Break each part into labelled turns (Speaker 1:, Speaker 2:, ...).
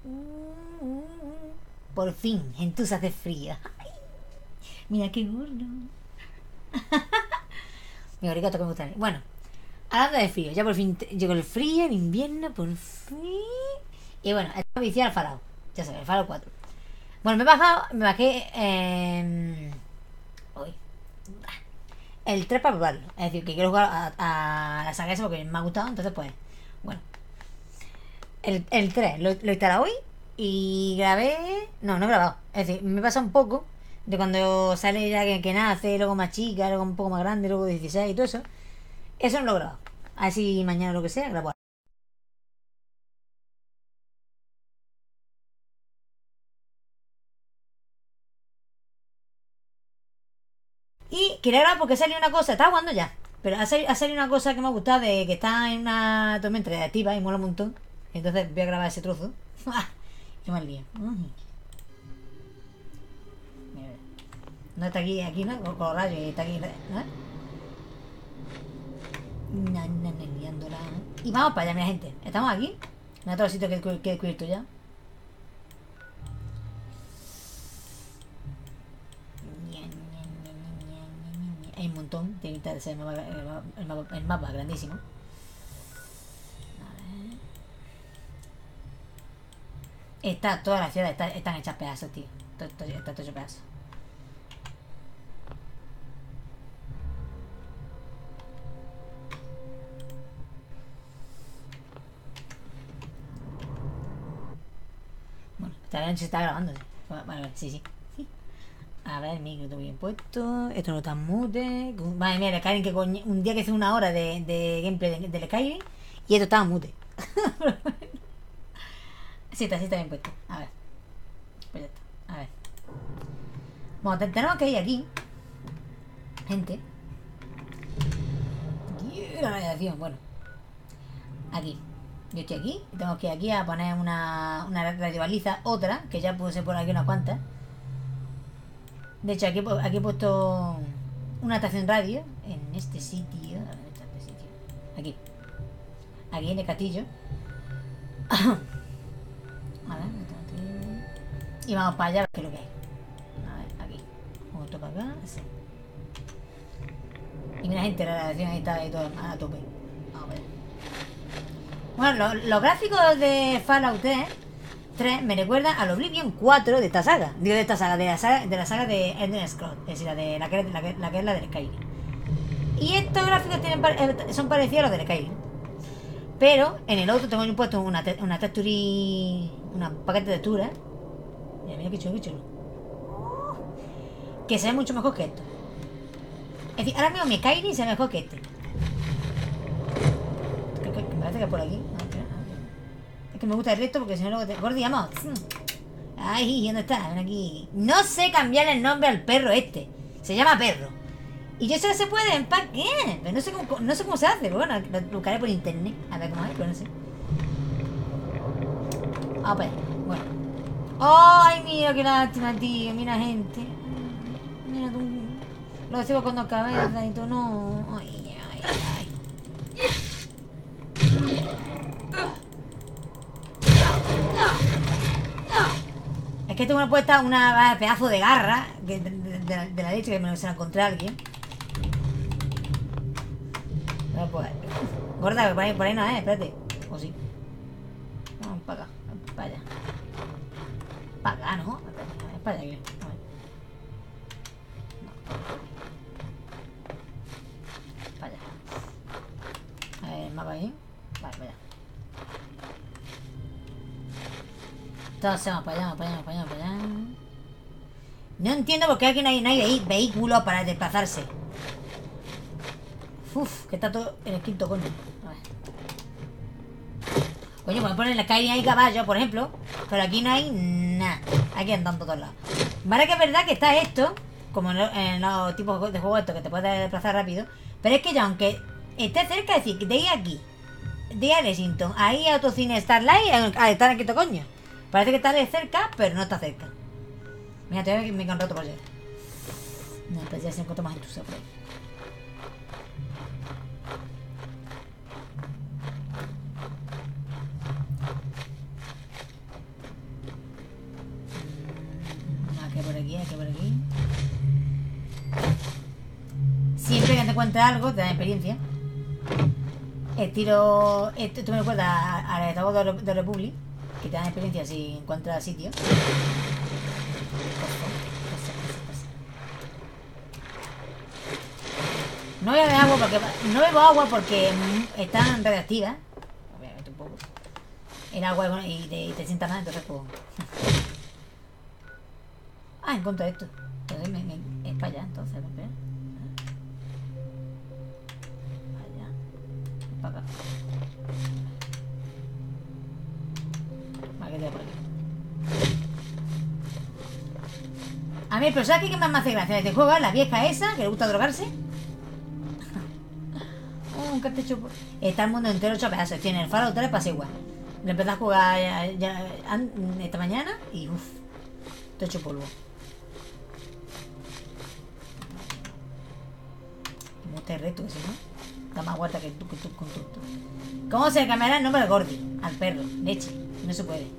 Speaker 1: Por fin, entonces hace frío. Mira qué gordo. Mi arigato que me gusta. Bueno, hablando de frío, ya por fin llegó el frío, el invierno, por fin. Y bueno, estaba viciado al Fallout. Ya sabes, el Fallout 4. Bueno, me bajé hoy el 3 para probarlo. Es decir, que quiero jugar a la saga esa porque me ha gustado, entonces pues, bueno. El 3 lo instalé hoy y grabé. No, no he grabado. Es decir, me pasa un poco de cuando sale ya que nace, luego más chica, luego un poco más grande, luego 16 y todo eso. Eso no lo he grabado. Así mañana lo que sea, grabo. Y quería grabar porque salió una cosa, estaba jugando ya. Pero ha salido una cosa que me ha gustado de que está en una tormenta radiactiva y mola un montón. Entonces voy a grabar ese trozo. Qué mal día. Mira, no está aquí, ¿no? Con los rayos, está aquí, ¿no? Liándola. Y vamos para allá, mira gente. Estamos aquí. En otro sitio que he descubierto ya. Hay un montón. Tiene pinta de ser el mapa grandísimo. Está toda la ciudad, están hechas pedazos, tío. Está todo hecho pedazos. Bueno, esta se está grabando. Vale, sí, sí. A ver, micro todo bien puesto. Esto no está en mute. Vale, mira, el Skyrim que un día que hice una hora de gameplay del Skyrim y esto estaba en mute. Sí está bien puesto. A ver. Pues ya está. A ver. Bueno, tenemos que ir aquí. Gente. La radiación, bueno. Aquí. Yo estoy aquí. Tengo que ir aquí a poner una radiobaliza. Otra, que ya puse por aquí unas cuantas. De hecho, aquí he puesto una estación radio. En este sitio. A ver, ¿dónde está este sitio? Aquí. Aquí en el castillo. A ver, y vamos para allá a ver qué es lo que hay. A ver, aquí. Otro para acá. Sí. Y mira, gente, la radiación ahí está ahí todo a tope. Vamos a ver. Bueno, los gráficos de Fallout 3 me recuerdan al Oblivion 4 de esta saga. Digo, de esta saga, de la saga de Elden Scrolls. Es decir, la que es la del Skyrim. Y estos gráficos son parecidos a los del Skyrim. Pero en el otro tengo yo puesto una texturí. Una paquete de textura. Mira qué chulo, qué chulo. Que se ve mucho mejor que esto. Es decir, ahora mismo mi Skyrim se ve mejor que este. Me parece que es por aquí. Es que me gusta el resto porque si no luego te. Gordi, vamos. Ay, ¿dónde está? Ven aquí. No sé cambiar el nombre al perro este. Se llama perro. Y yo sé que se puede, ¿para qué? Pero no sé cómo se hace. Pero bueno, lo buscaré por internet. A ver cómo es, pero no sé. A ver, bueno. Ay, mira qué lástima, tío. Mira, gente. Mira tú. Lo sigo con dos cabezas y tú no. Ay, ay, ay. Es que tengo una puesta una pedazo de garra de la leche que me se la encontré a alguien. No, pues. Gorda, que por ahí no es, espérate. O sí. Vamos para acá, para allá. Para acá, ¿no? Es para allá, creo. A ver. No. Para allá. A ver, el mapa ahí. Vale, para allá. Todos vamos para allá, vamos para allá, para allá, para allá. No entiendo por qué aquí no hay vehículos para desplazarse. Uf, que está todo en el quinto coño. A ver. Coño, pueden poner en la calle hay caballos, por ejemplo. Pero aquí no hay nada. Aquí andan por todos lados. Vale que es verdad que está esto, como en los tipos de juegos estos que te puedes desplazar rápido. Pero es que ya aunque esté cerca, es decir, de ahí aquí, de Lexington, ahí Autocine Starlight, al estar en quinto coño. Parece que está de cerca, pero no está cerca. Mira, te voy a me queda un rato por allá. No, pues ya se encuentra más entusiasmo por ahí. aquí, que por aquí. Siempre que te encuentres algo, te da experiencia. Estilo. Esto me recuerda al estado de Republic, que te dan experiencia si encuentras sitio. No voy a beber agua porque. No bebo agua porque están radiactivas. Voy a meter un poco. El agua y te sienta mal, entonces pues. Ah, encuentro esto. Entonces es para allá, entonces, espera. Allá. Para acá. Vale, que por aquí. A mí el personaje que más me hace gracia de este juego es la vieja esa, que le gusta drogarse. Un cartucho. Está el mundo entero hecho a pedazos. Tiene el Fallout 3 pasa igual. Le empecé a jugar esta mañana y uff, te hecho polvo. Este reto, que si no, da más vuelta que tú con tú. ¿Cómo se le cambiará el nombre al Gordi? Al perro, leche. No se puede.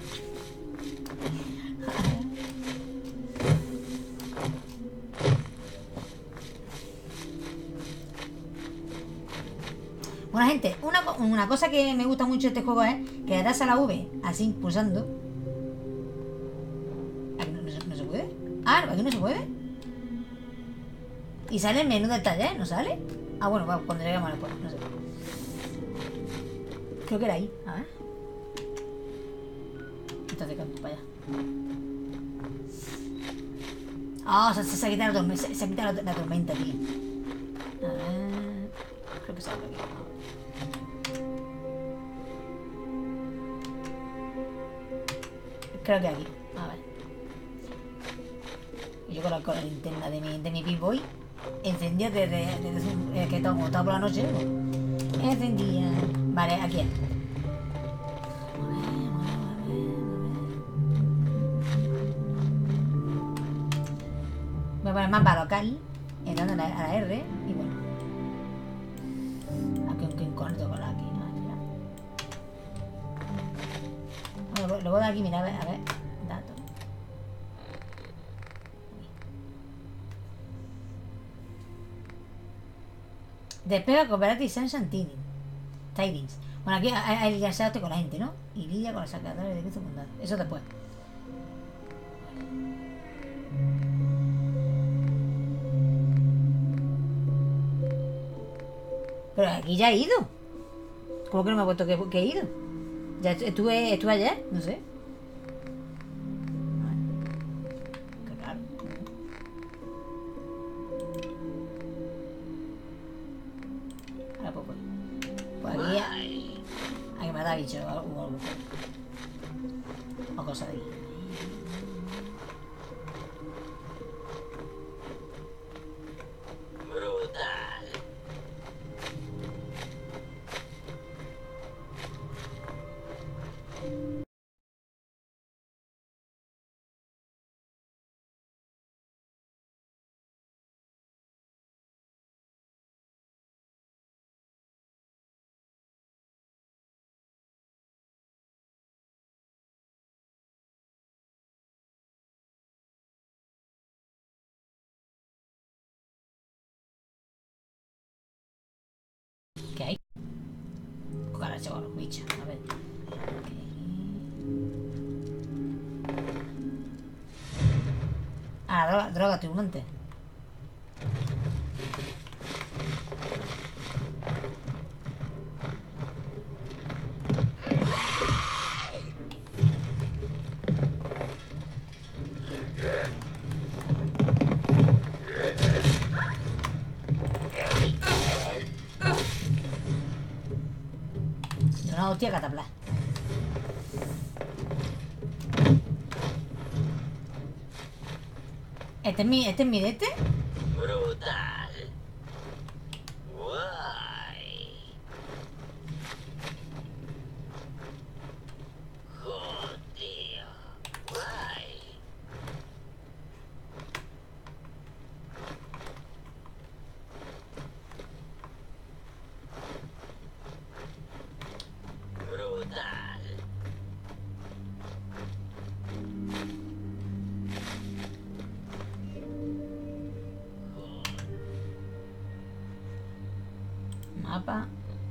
Speaker 1: Bueno, gente, una cosa que me gusta mucho de este juego es que le das a la V, así pulsando. ¿Aquí no se puede? Ah, aquí no se puede. Y sale el menú de taller, ¿no sale? Ah, bueno, cuando lleguemos después, no sé. Creo que era ahí, a ver. Entonces, para allá. Ah, se ha quitado la tormenta, tío. A ver. Creo que sale aquí. Creo que aquí. A ver. Yo con la linterna de mi Pip-Boy encendía desde que estaba por la noche. Encendía. Vale, aquí. Voy a poner mapa local, entrando a la R y bueno. Aquí un conecto con aquí. Luego de aquí, mira, a ver, datos. Despega Cooperative Sunshine Tidings. Bueno, aquí hay que lidiarse con la gente, ¿no? Y lidia con los sacadores de cruce fundado. Eso después. Pero aquí ya he ido. ¿Cómo que no me he puesto que he ido? Ya estuve ayer, no sé. Qué raro. Ahora pues aquí hay que matar bichos o algo. O cosas de aquí. ¿Qué hay? Cucaracha con los bichos, a ver. Ah, droga estimulante. Una hostia catapla. ¿Este es mi de este?
Speaker 2: Brutal. Guay. Jodido. Guay. Brutal.
Speaker 1: Mapa.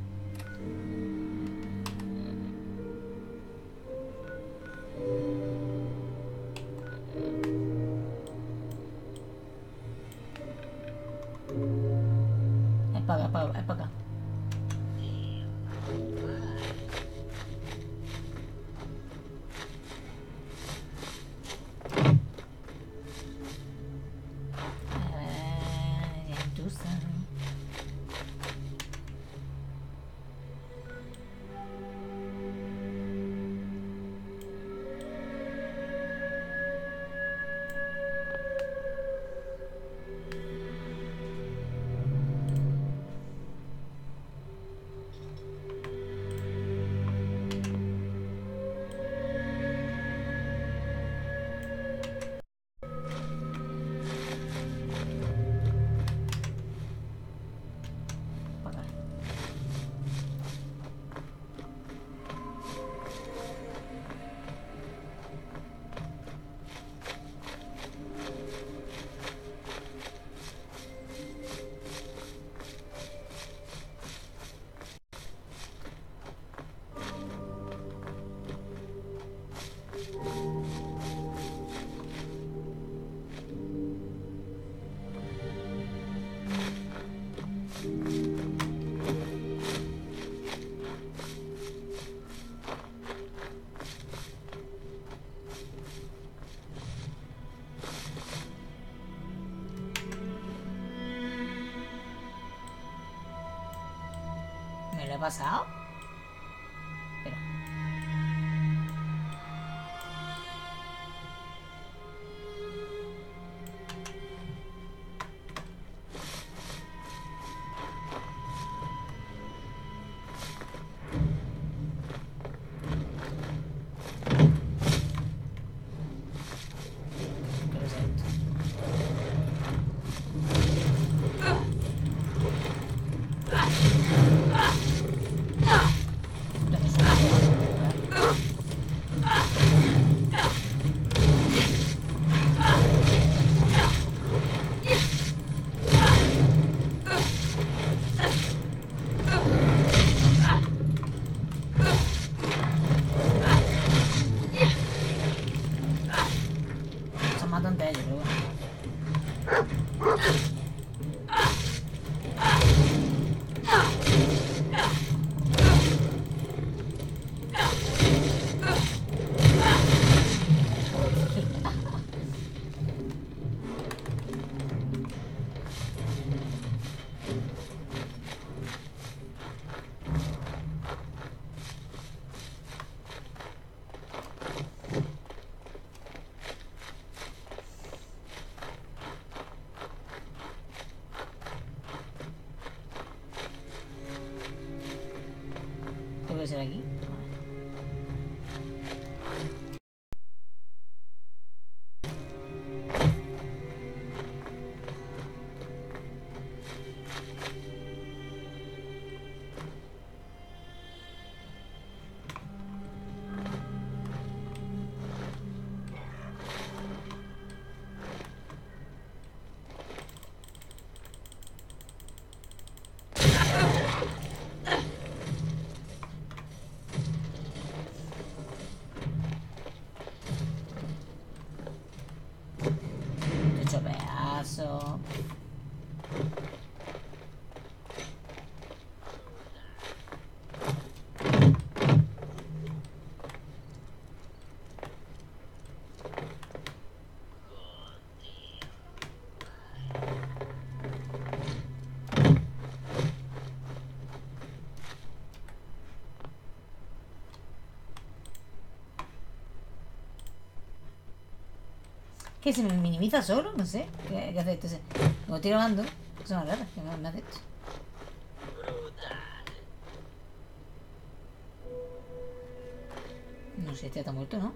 Speaker 1: Es para acá, es para acá. Ya tú sabes. Para acá. ¿Me lo he pasado? Espera. ¿Qué es esto? ¿Dónde está? Son más tontos ellos, pero bueno. ¿Qué puede ser aquí? Te he hecho pedazo. ¿Qué se me minimiza solo? No sé. ¿Qué hace esto? Como estoy grabando, es más raro que me hace esto.
Speaker 2: Brutal.
Speaker 1: No sé, este está muerto, ¿no?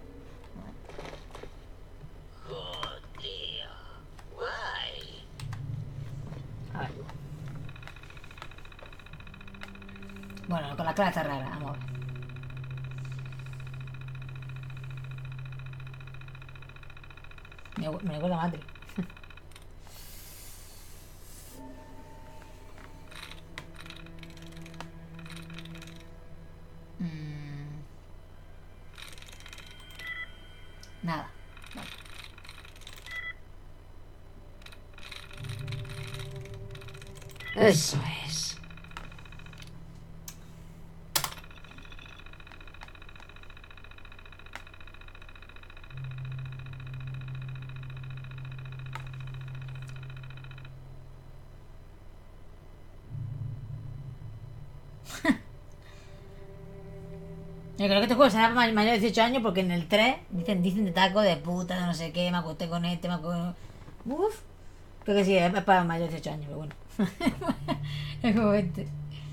Speaker 2: Jodido. Guay.
Speaker 1: A ver. Bueno, con la cara está rara, vamos a ver. Me recuerda a Matrix. Nada. Vale.
Speaker 3: Eso es.
Speaker 1: Yo creo que este juego será para mayor de 18 años porque en el 3 dicen de taco, de puta, de no sé qué, me acosté con este, me acosté... Uf. Creo que sí, es para mayor de 18 años, pero bueno. Es como este.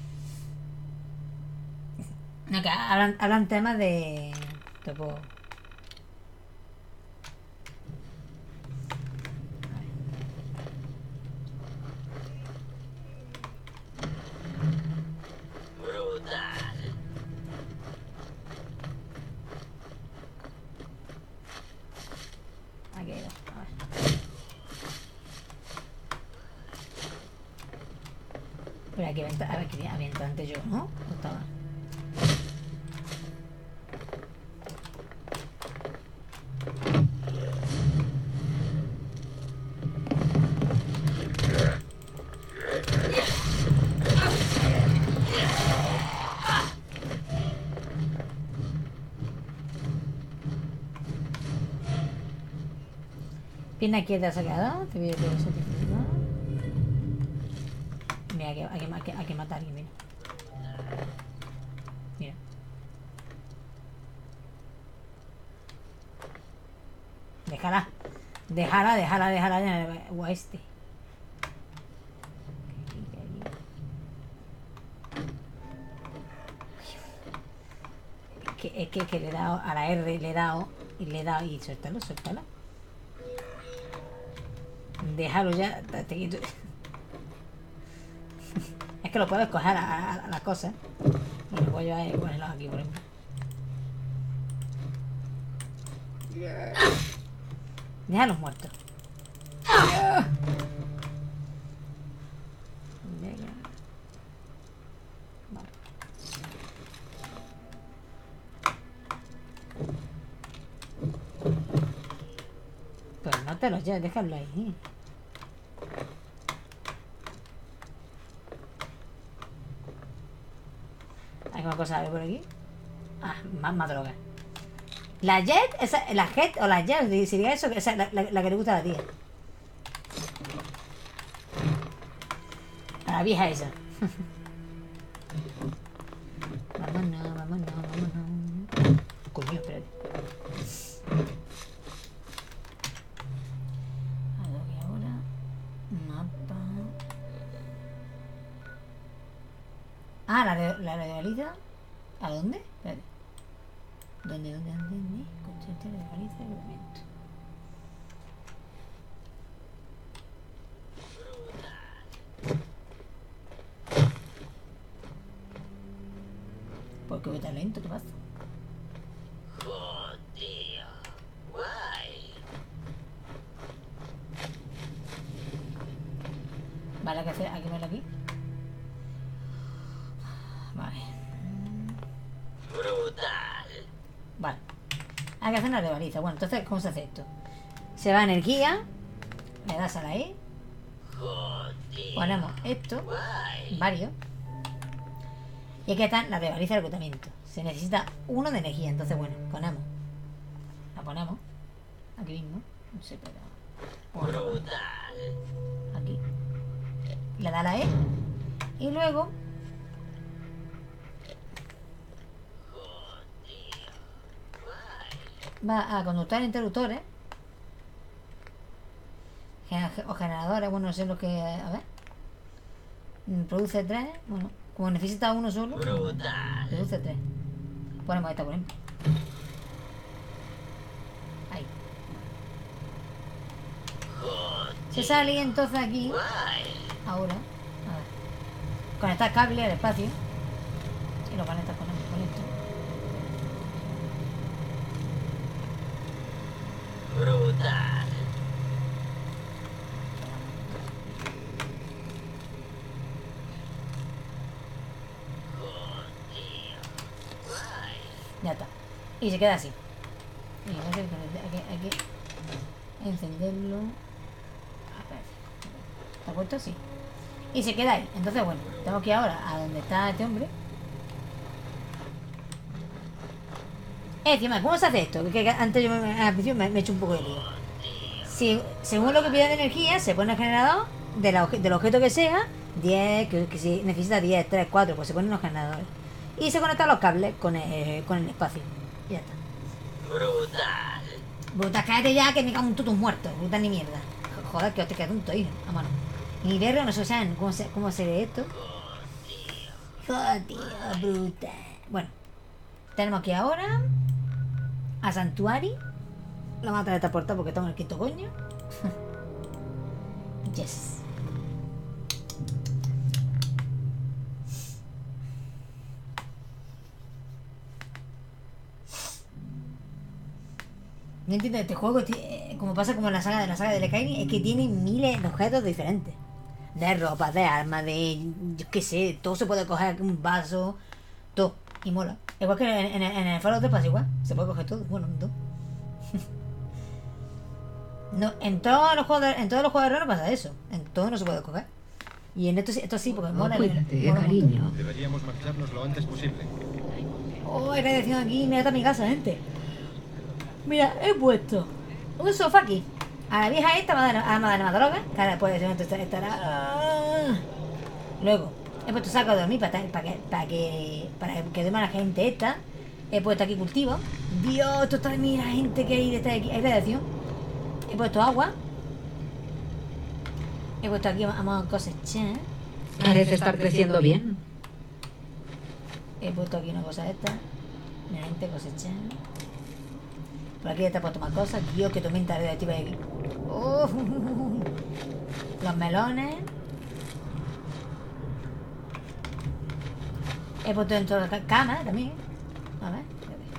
Speaker 1: No, que hablan temas de... Tipo...
Speaker 2: Brutal.
Speaker 1: Aquí hay dos, a ver. Pero aquí a ver, que había entrado antes yo, ¿no? ¿O estaba? Pierna izquierda sacada, te voy a certificado. Mira, hay que matar a alguien, mira. Mira. Déjala en el oeste. Es que le he dado a la R, le he dado y suéltalo. Déjalo ya, te quito. Es que lo puedes coger a las cosas y lo voy a ponerlos aquí, por ejemplo. Déjalos muertos. Venga. Vale. Pues no te los lleves, déjalo ahí. ¿Hay alguna cosa por aquí? Ah, más droga. La Jet, esa, la Jet o la Jet, si diga eso, esa es la que le gusta a la tía. A la vieja esa. Vámonos. Coño, espérate. A lo que ahora. Mapa. Ah, la realiza. ¿A dónde? Espérate. ¿Dónde? Conchete de realiza el momento. ¿Por qué voy tan lento? ¿Qué pasa?
Speaker 2: Jodido. Guay.
Speaker 1: Vale, hay que hacer, hay que verlo aquí. Vale.
Speaker 2: Brutal.
Speaker 1: Vale. Hay que hacer una rebaliza. Bueno, entonces, ¿cómo se hace esto? Se va a energía. Le das a la E.
Speaker 2: Jodido.
Speaker 1: Ponemos esto.
Speaker 2: Guay.
Speaker 1: Varios. Y aquí está la rebaliza de reclutamiento. Se necesita uno de energía. Entonces, bueno, ponemos. La ponemos. Aquí mismo. No sé, pero... Bueno,
Speaker 2: Brutal.
Speaker 1: aquí. Le da la E. Y luego...
Speaker 2: Jodido. Guay.
Speaker 1: va a conductar interruptores o generadores, bueno, no sé lo que... a ver, produce 3, bueno, como necesita uno solo,
Speaker 2: Brutal.
Speaker 1: produce 3. Ponemos esta, por ejemplo. Ahí. Se sale entonces aquí,
Speaker 2: Guay.
Speaker 1: ahora, a ver, conectar cable al espacio y lo conectas con esto.
Speaker 2: Brutal. Jodido. Guay.
Speaker 1: Ya está. Y se queda así. Y hay que encenderlo. A ver. ¿Está puesto? Sí. Y se queda ahí. Entonces, bueno, tengo que ir ahora a donde está este hombre. Encima, ¿cómo se hace esto? Que antes yo al principio me he hecho un poco de lío. Si, según lo que pida de energía, se pone el generador del objeto que sea. 10, que si necesita 10, 3, 4, pues se ponen los generadores. Y se conectan los cables con el espacio. Y ya está.
Speaker 2: Brutal.
Speaker 1: Brutal, cállate ya que me cago en todos muertos. Brutal ni mierda. Joder, que os te queda tonto, hijo. Vámonos. Ni verlo, no sé, cómo se ve esto. Joder, brutal. Bueno, tenemos que ahora a Santuari. Lo vamos a teletransportar porque estamos en el quinto coño. Yes. No entiendo este juego, como pasa como en la saga de Lekaini, es que tiene miles de objetos diferentes. De ropa, de armas, de... yo qué sé, todo se puede coger, un vaso, todo. Y mola. Igual que en el Fallout 3 pasa igual. Se puede coger todo. Bueno, todo. No, en todos los juegos de rol pasa eso. En todo no se puede coger. Y en esto sí, porque mola.
Speaker 3: Cuídate,
Speaker 1: mola
Speaker 3: cariño.
Speaker 4: Deberíamos marcharnos lo antes posible.
Speaker 1: Oh, hay radiación aquí, mira está mi casa, gente. Mira, he puesto un sofá aquí. A la vieja esta me da más droga. Que ahora después de ese momento estará. Luego, he puesto saco de dormir para que duerma la gente esta. He puesto aquí cultivo. Dios, esto está, mira, gente que hay de aquí. Hay radiación. He puesto agua. He puesto aquí, vamos a cosechar.
Speaker 3: Parece estar creciendo bien.
Speaker 1: He puesto aquí una cosa esta. Mira, gente cosechar. Por aquí ya te puedo tomar cosas. Dios, que tormenta radioactiva hay aquí. Los melones. He puesto dentro de la cama también. A ver.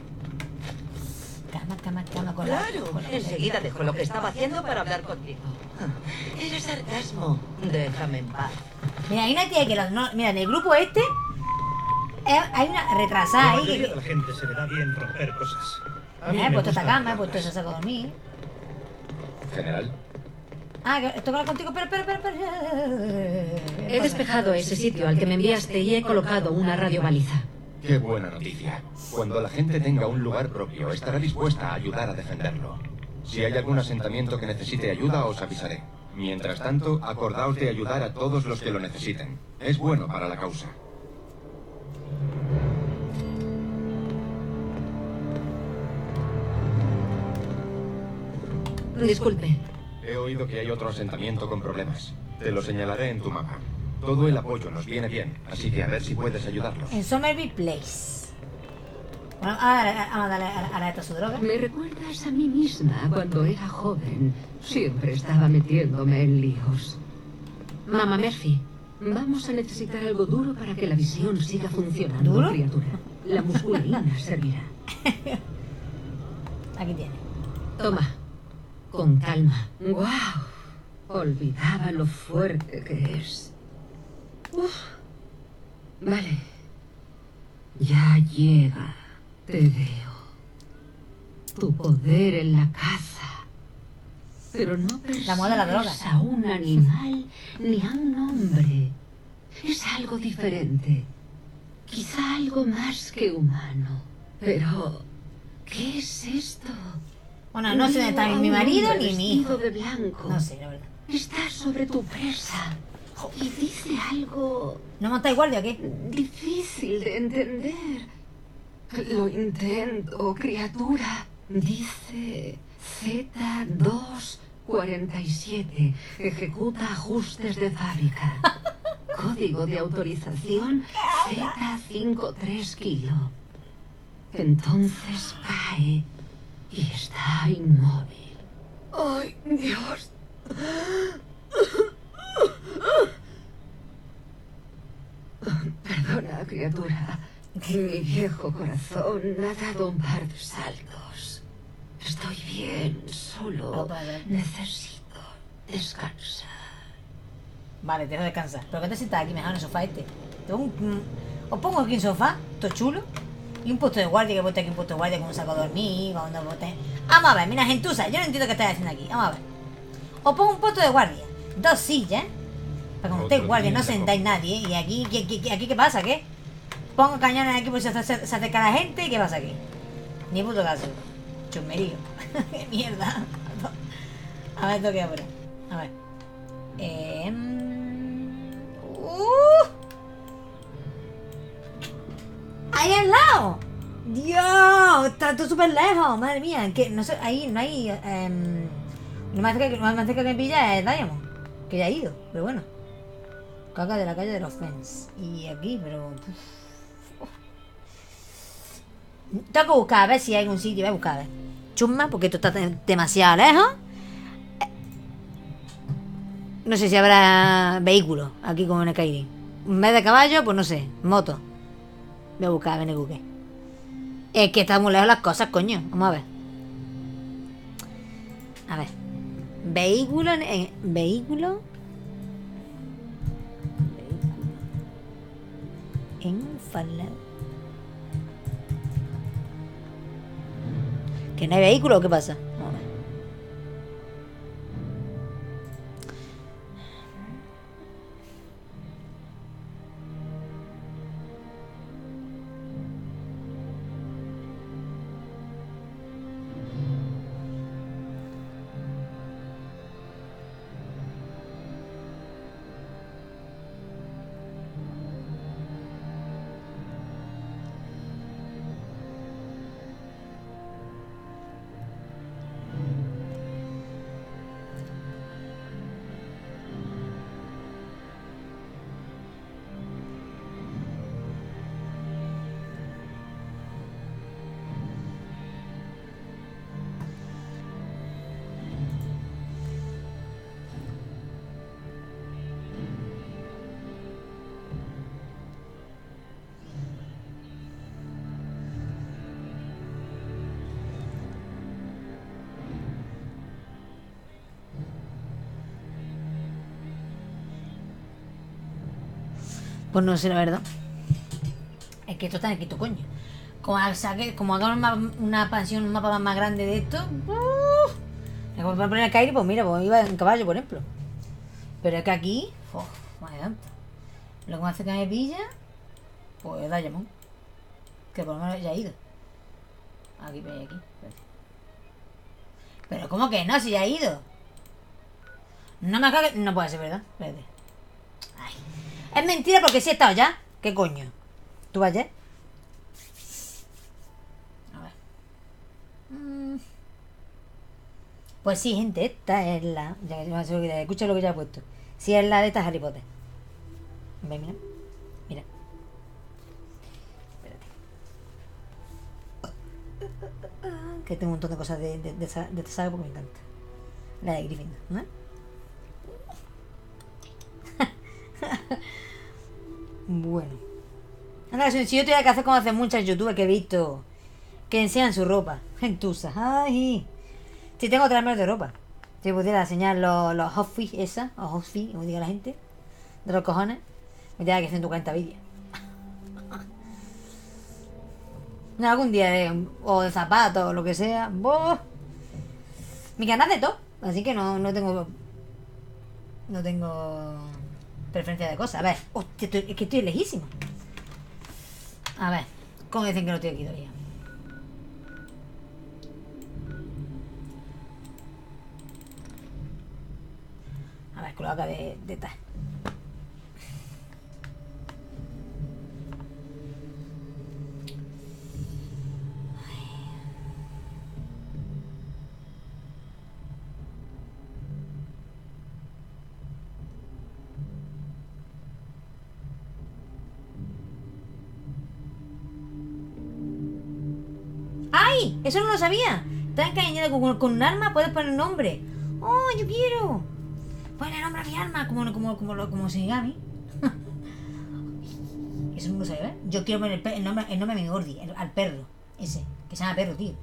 Speaker 1: Cama con
Speaker 5: Claro,
Speaker 1: con
Speaker 5: enseguida dejó lo que estaba haciendo para hablar contigo. Era sarcasmo. Déjame en paz.
Speaker 1: Mira, hay una tía que mira, en el grupo este hay una retrasada
Speaker 4: La
Speaker 1: ahí
Speaker 4: mayoría
Speaker 1: que...
Speaker 4: de la gente se le da bien romper cosas. A mí
Speaker 1: Mira, he
Speaker 4: me
Speaker 1: puesto esta
Speaker 4: gusta
Speaker 1: cama, he puesto ese
Speaker 4: romperlas.
Speaker 1: saco de dormir.
Speaker 4: General.
Speaker 1: Ah, que estoy contigo, pero.
Speaker 3: He despejado ese sitio al que me enviaste y he colocado una radiobaliza.
Speaker 6: Qué buena noticia. Cuando la gente tenga un lugar propio, estará dispuesta a ayudar a defenderlo. Si hay algún asentamiento que necesite ayuda, os avisaré. Mientras tanto, acordaos de ayudar a todos los que lo necesiten. Es bueno para la causa.
Speaker 3: Disculpe.
Speaker 6: He oído que hay otro asentamiento con problemas. Te lo señalaré en tu mapa. Todo el apoyo nos viene bien, así que a ver si puedes ayudarlos.
Speaker 1: En Somerville Place. Bueno, vamos a darle a esta su droga.
Speaker 3: Me recuerdas a mí misma cuando era joven. Siempre estaba metiéndome en líos. Mamá Murphy, vamos a necesitar algo duro para que la visión siga funcionando,
Speaker 1: ¿Duro?
Speaker 3: criatura. La musculina servirá.
Speaker 1: Aquí tiene.
Speaker 3: Toma. Con calma. ¡Guau! Olvidaba lo fuerte que es. Uf. Vale. Ya llega. Te veo. Tu poder en la caza. Pero no
Speaker 1: La moda de la droga.
Speaker 3: persigues a un animal ni a un hombre. Es algo diferente. Quizá algo más que humano. Pero, ¿qué es esto?
Speaker 1: Bueno, no sé dónde está mi marido ni mi hijo.
Speaker 3: De blanco.
Speaker 1: No sé, la verdad.
Speaker 3: Está sobre tu presa y dice algo
Speaker 1: ¿No montáis guardia o qué?
Speaker 3: difícil de entender. Lo intento, criatura. Dice Z247. Ejecuta ajustes de fábrica. Código de autorización Z53 kilo. Entonces cae y está inmóvil. ¡Ay, Dios! Perdona, criatura. Mi viejo corazón ha dado un par de saltos. Estoy bien, solo necesito descansar.
Speaker 1: Vale, te dejo descansar. Pero que te sientas aquí mejor en el sofá este. Os pongo aquí en el sofá, todo chulo. Y un puesto de guardia, que he puesto aquí un puesto de guardia con un saco de dormir, cuando bote. Vamos a ver, mira, gentuza, yo no entiendo qué estáis haciendo aquí. Vamos a ver. Os pongo un puesto de guardia, 2 sillas, para cuando estéis guardia no sentáis nadie. Y aquí, aquí, ¿qué pasa? ¿Qué? Pongo cañones aquí por si se acerca la gente. ¿Qué pasa aquí? Ni puto caso. Chusmerío. Qué mierda. A ver, esto queda por ahí. A ver. ¡Ahí al lado! ¡Dios! Está todo súper lejos. Madre mía. Que no sé, ahí no hay. Lo más cerca que me pilla es Diamond. Que ya ha ido, pero bueno. Caca de la calle de los Fens. Y aquí, pero. Tengo que buscar a ver si hay algún sitio. Voy a buscar a ver. Chusma, porque esto está demasiado lejos. No sé si habrá vehículos aquí como en el Skyrim. En vez de caballo, pues no sé, moto. Voy a buscar a ver en Google. Es que están muy lejos las cosas, coño. Vamos a ver. A ver. Vehículo vehículo. En Fallout. ¿Que no hay vehículo o qué pasa? Vamos a ver. Pues no sé, la verdad. Es que esto está en Quito, coño. Como haga una pansión, un mapa más grande de esto. Me voy a poner el Kairi, pues mira, pues iba en caballo, por ejemplo. Pero es que aquí. Madre santa. Lo que me hace que me pilla. Pues Diamond. Que por lo menos ya ha ido. Aquí, aquí. Espérate. Pero ¿cómo que no? Si ya ha ido. No me acaba. No puede ser, ¿verdad? Espérate. Ay. Es mentira porque sí he estado ya. ¿Qué coño? ¿Tú vas ya? A ver. Pues sí, gente, esta es la. Ya que me se olvida, escucha lo que ya he puesto. Sí, es la de esta Harry Potter. Ve, mira. Mira. Espérate. Que tengo un montón de cosas de esta saga porque me encanta. La de Gryffindor, ¿no? Bueno. Si yo tuviera que hacer como hacen muchas youtubers que he visto que enseñan su ropa. Gentuza. Ay. Si tengo que traerme de ropa. Si pudiera enseñar los outfits esas, o outfits, como diga la gente, de los cojones, me tendría que hacer 140 vídeos. No, algún día o de zapatos o lo que sea. ¡Boh! Mi canal de todo. Así que no tengo. No tengo preferencia de cosas. A ver. Hostia, es que estoy lejísimo. A ver. ¿Cómo dicen que no estoy aquí todavía? A ver, coloca de tal. ¡Ay! Eso no lo sabía. Está encañado con un arma, puedes poner nombre. ¡Oh, yo quiero! Ponle nombre a mi arma, como Shinigami. Eso no lo sabía, ¿eh? Yo quiero poner el nombre a mi Gordy, al perro. Ese, que se llama perro, tío.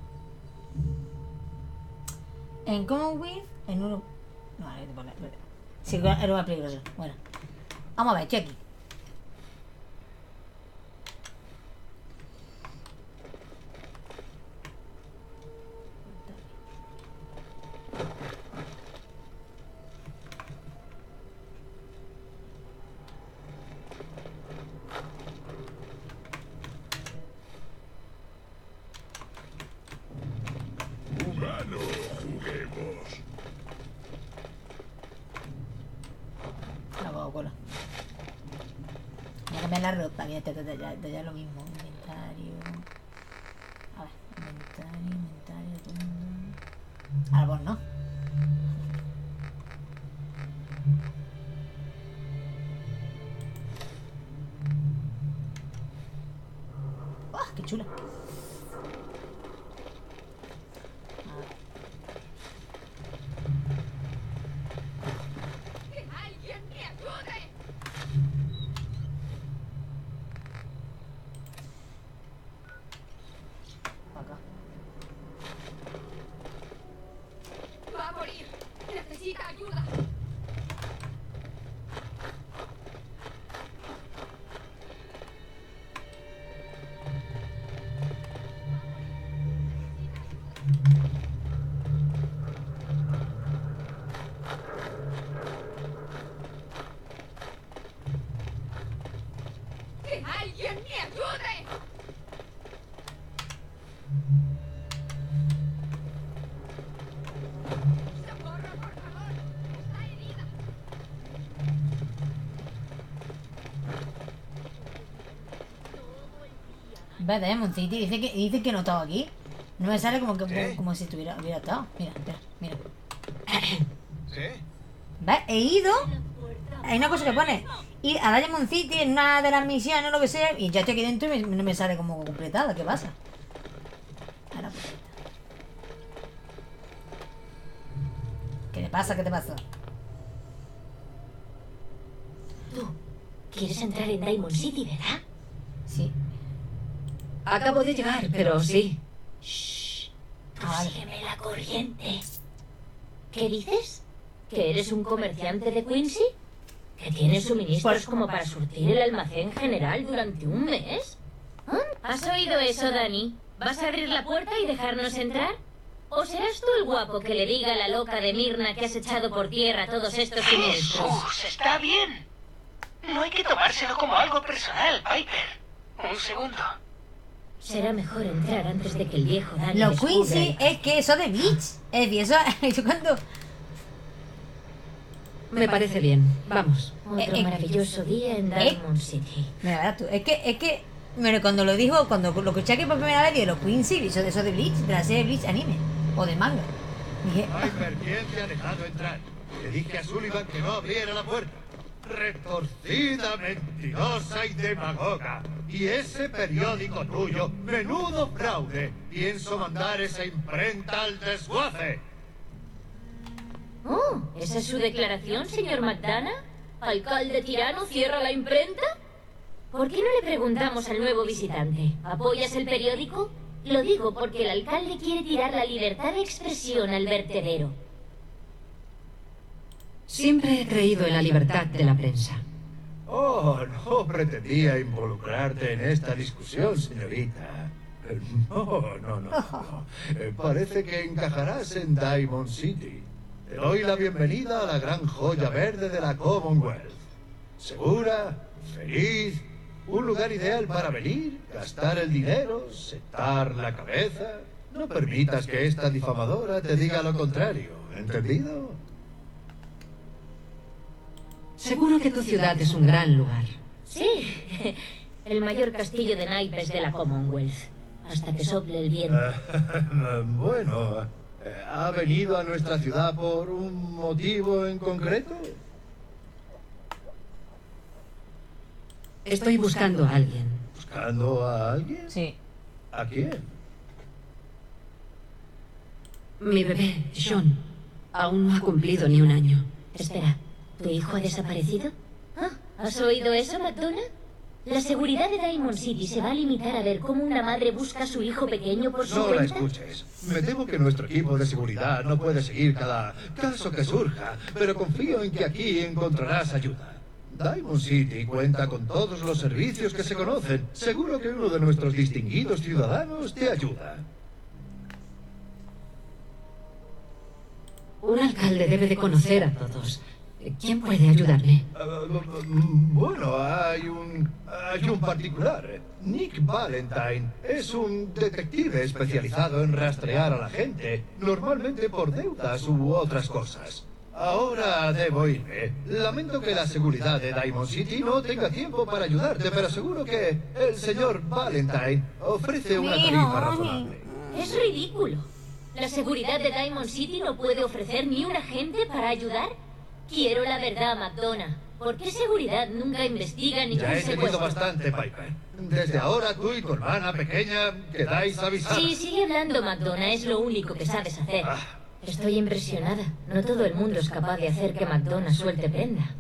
Speaker 1: En Common With, en uno. No, vale, ponle. Sí, era más peligroso. Bueno. Vamos a ver, estoy aquí.
Speaker 7: No juguemos.
Speaker 1: La Coca-Cola. Voy a cambiar la ropa, mira, de ya lo mismo. Inventario. A ver, inventario, árbol, ¿no? ¡Ah, qué chula! Vete, Diamond City, dice que no estaba aquí. No me sale como si hubiera estado. Mira, mira.
Speaker 6: ¿Sí?
Speaker 1: ¿Ves? He ido. Hay una cosa que pone ir a Diamond City en una de las misiones o lo que sea. Y ya estoy aquí dentro y no me sale como completada. ¿Qué pasa? Ahora pues. ¿Qué te pasa? ¿Qué te pasa?
Speaker 8: Tú, ¿quieres entrar en Diamond City, verdad?
Speaker 1: Sí.
Speaker 3: Acabo de llegar, pero sí.
Speaker 8: Shh. Tú sígueme la corriente. ¿Qué dices? ¿Que eres un comerciante de Quincy? ¿Que tienes suministros como para surtir el almacén general durante un mes? ¿Ah? ¿Has oído eso, Dani? ¿Vas a abrir la puerta y dejarnos entrar? ¿O serás tú el guapo que le diga a la loca de Mirna que has echado por tierra todos estos suministros?
Speaker 2: ¡Jesús! Está bien. No hay que tomárselo como algo personal, Piper. Un segundo.
Speaker 8: Será mejor entrar antes de que el viejo Dani
Speaker 1: Los
Speaker 8: descubra
Speaker 1: Quincy es que eso de Bleach. Es decir, eso cuando...
Speaker 3: Me parece bien. Vamos.
Speaker 8: Otro maravilloso día en Diamond City.
Speaker 1: Mira, verás tú. Es que mira, cuando lo dijo, cuando lo escuché aquí por primera vez, dije, los Quincy, eso de Bleach, de la serie Bleach anime. O de manga. Dije,
Speaker 4: Piper, ¿quién te ha dejado entrar? Le dije a Sullivan que no abriera la puerta. Retorcida, mentirosa y demagoga. Y ese periódico tuyo, menudo fraude. Pienso mandar esa imprenta al desguace.
Speaker 8: Oh, ¿esa es su declaración, señor McDonough? ¿Alcalde tirano cierra la imprenta? ¿Por qué no le preguntamos al nuevo visitante? ¿Apoyas el periódico? Lo digo porque el alcalde quiere tirar la libertad de expresión al vertedero.
Speaker 3: Siempre he creído en la libertad de la prensa.
Speaker 4: Oh, no pretendía involucrarte en esta discusión, señorita. No. Parece que encajarás en Diamond City. Te doy la bienvenida a la gran joya verde de la Commonwealth. Segura, feliz, un lugar ideal para venir, gastar el dinero, sentar la cabeza. No permitas que esta difamadora te diga lo contrario, ¿entendido?
Speaker 3: Seguro que tu ciudad es un gran lugar.
Speaker 8: Sí, el mayor castillo de naipes de la Commonwealth. Hasta que sople el viento.
Speaker 4: Bueno, ¿ha venido a nuestra ciudad por un motivo en concreto?
Speaker 3: Estoy buscando a alguien.
Speaker 4: ¿Buscando a alguien?
Speaker 1: sí.
Speaker 4: ¿A quién?
Speaker 3: Mi bebé, Sean, aún no ha cumplido ni un año.
Speaker 8: Espera, ¿tu hijo ha desaparecido? ¿Ah? ¿Has oído eso, McDonough? La seguridad de Diamond City se va a limitar a ver cómo una madre busca a su hijo pequeño por su
Speaker 4: No la
Speaker 8: cuenta.
Speaker 4: escuches. Me temo que nuestro equipo de seguridad no puede seguir cada caso que surja, pero confío en que aquí encontrarás ayuda. Diamond City cuenta con todos los servicios que se conocen. Seguro que uno de nuestros distinguidos ciudadanos te ayuda.
Speaker 3: Un alcalde debe de conocer a todos. ¿Quién puede ayudarme?
Speaker 4: Bueno, hay un particular. Nick Valentine es un detective especializado en rastrear a la gente, normalmente por deudas u otras cosas. Ahora debo irme. Lamento que la seguridad de Diamond City no tenga tiempo para ayudarte, pero seguro que el señor Valentine ofrece una tarifa razonable.
Speaker 8: Es ridículo. ¿La seguridad de Diamond City no puede ofrecer ni un agente para ayudar? Quiero la verdad, McDonough. ¿Por qué seguridad nunca investiga ningún
Speaker 4: Ya he tenido
Speaker 8: secuestro?
Speaker 4: bastante, Piper. Desde ahora tú y tu hermana pequeña quedáis avisados.
Speaker 8: Sí, sigue hablando, McDonough. Es lo único que sabes hacer. Estoy impresionada. No todo el mundo es capaz de hacer que McDonough suelte prenda.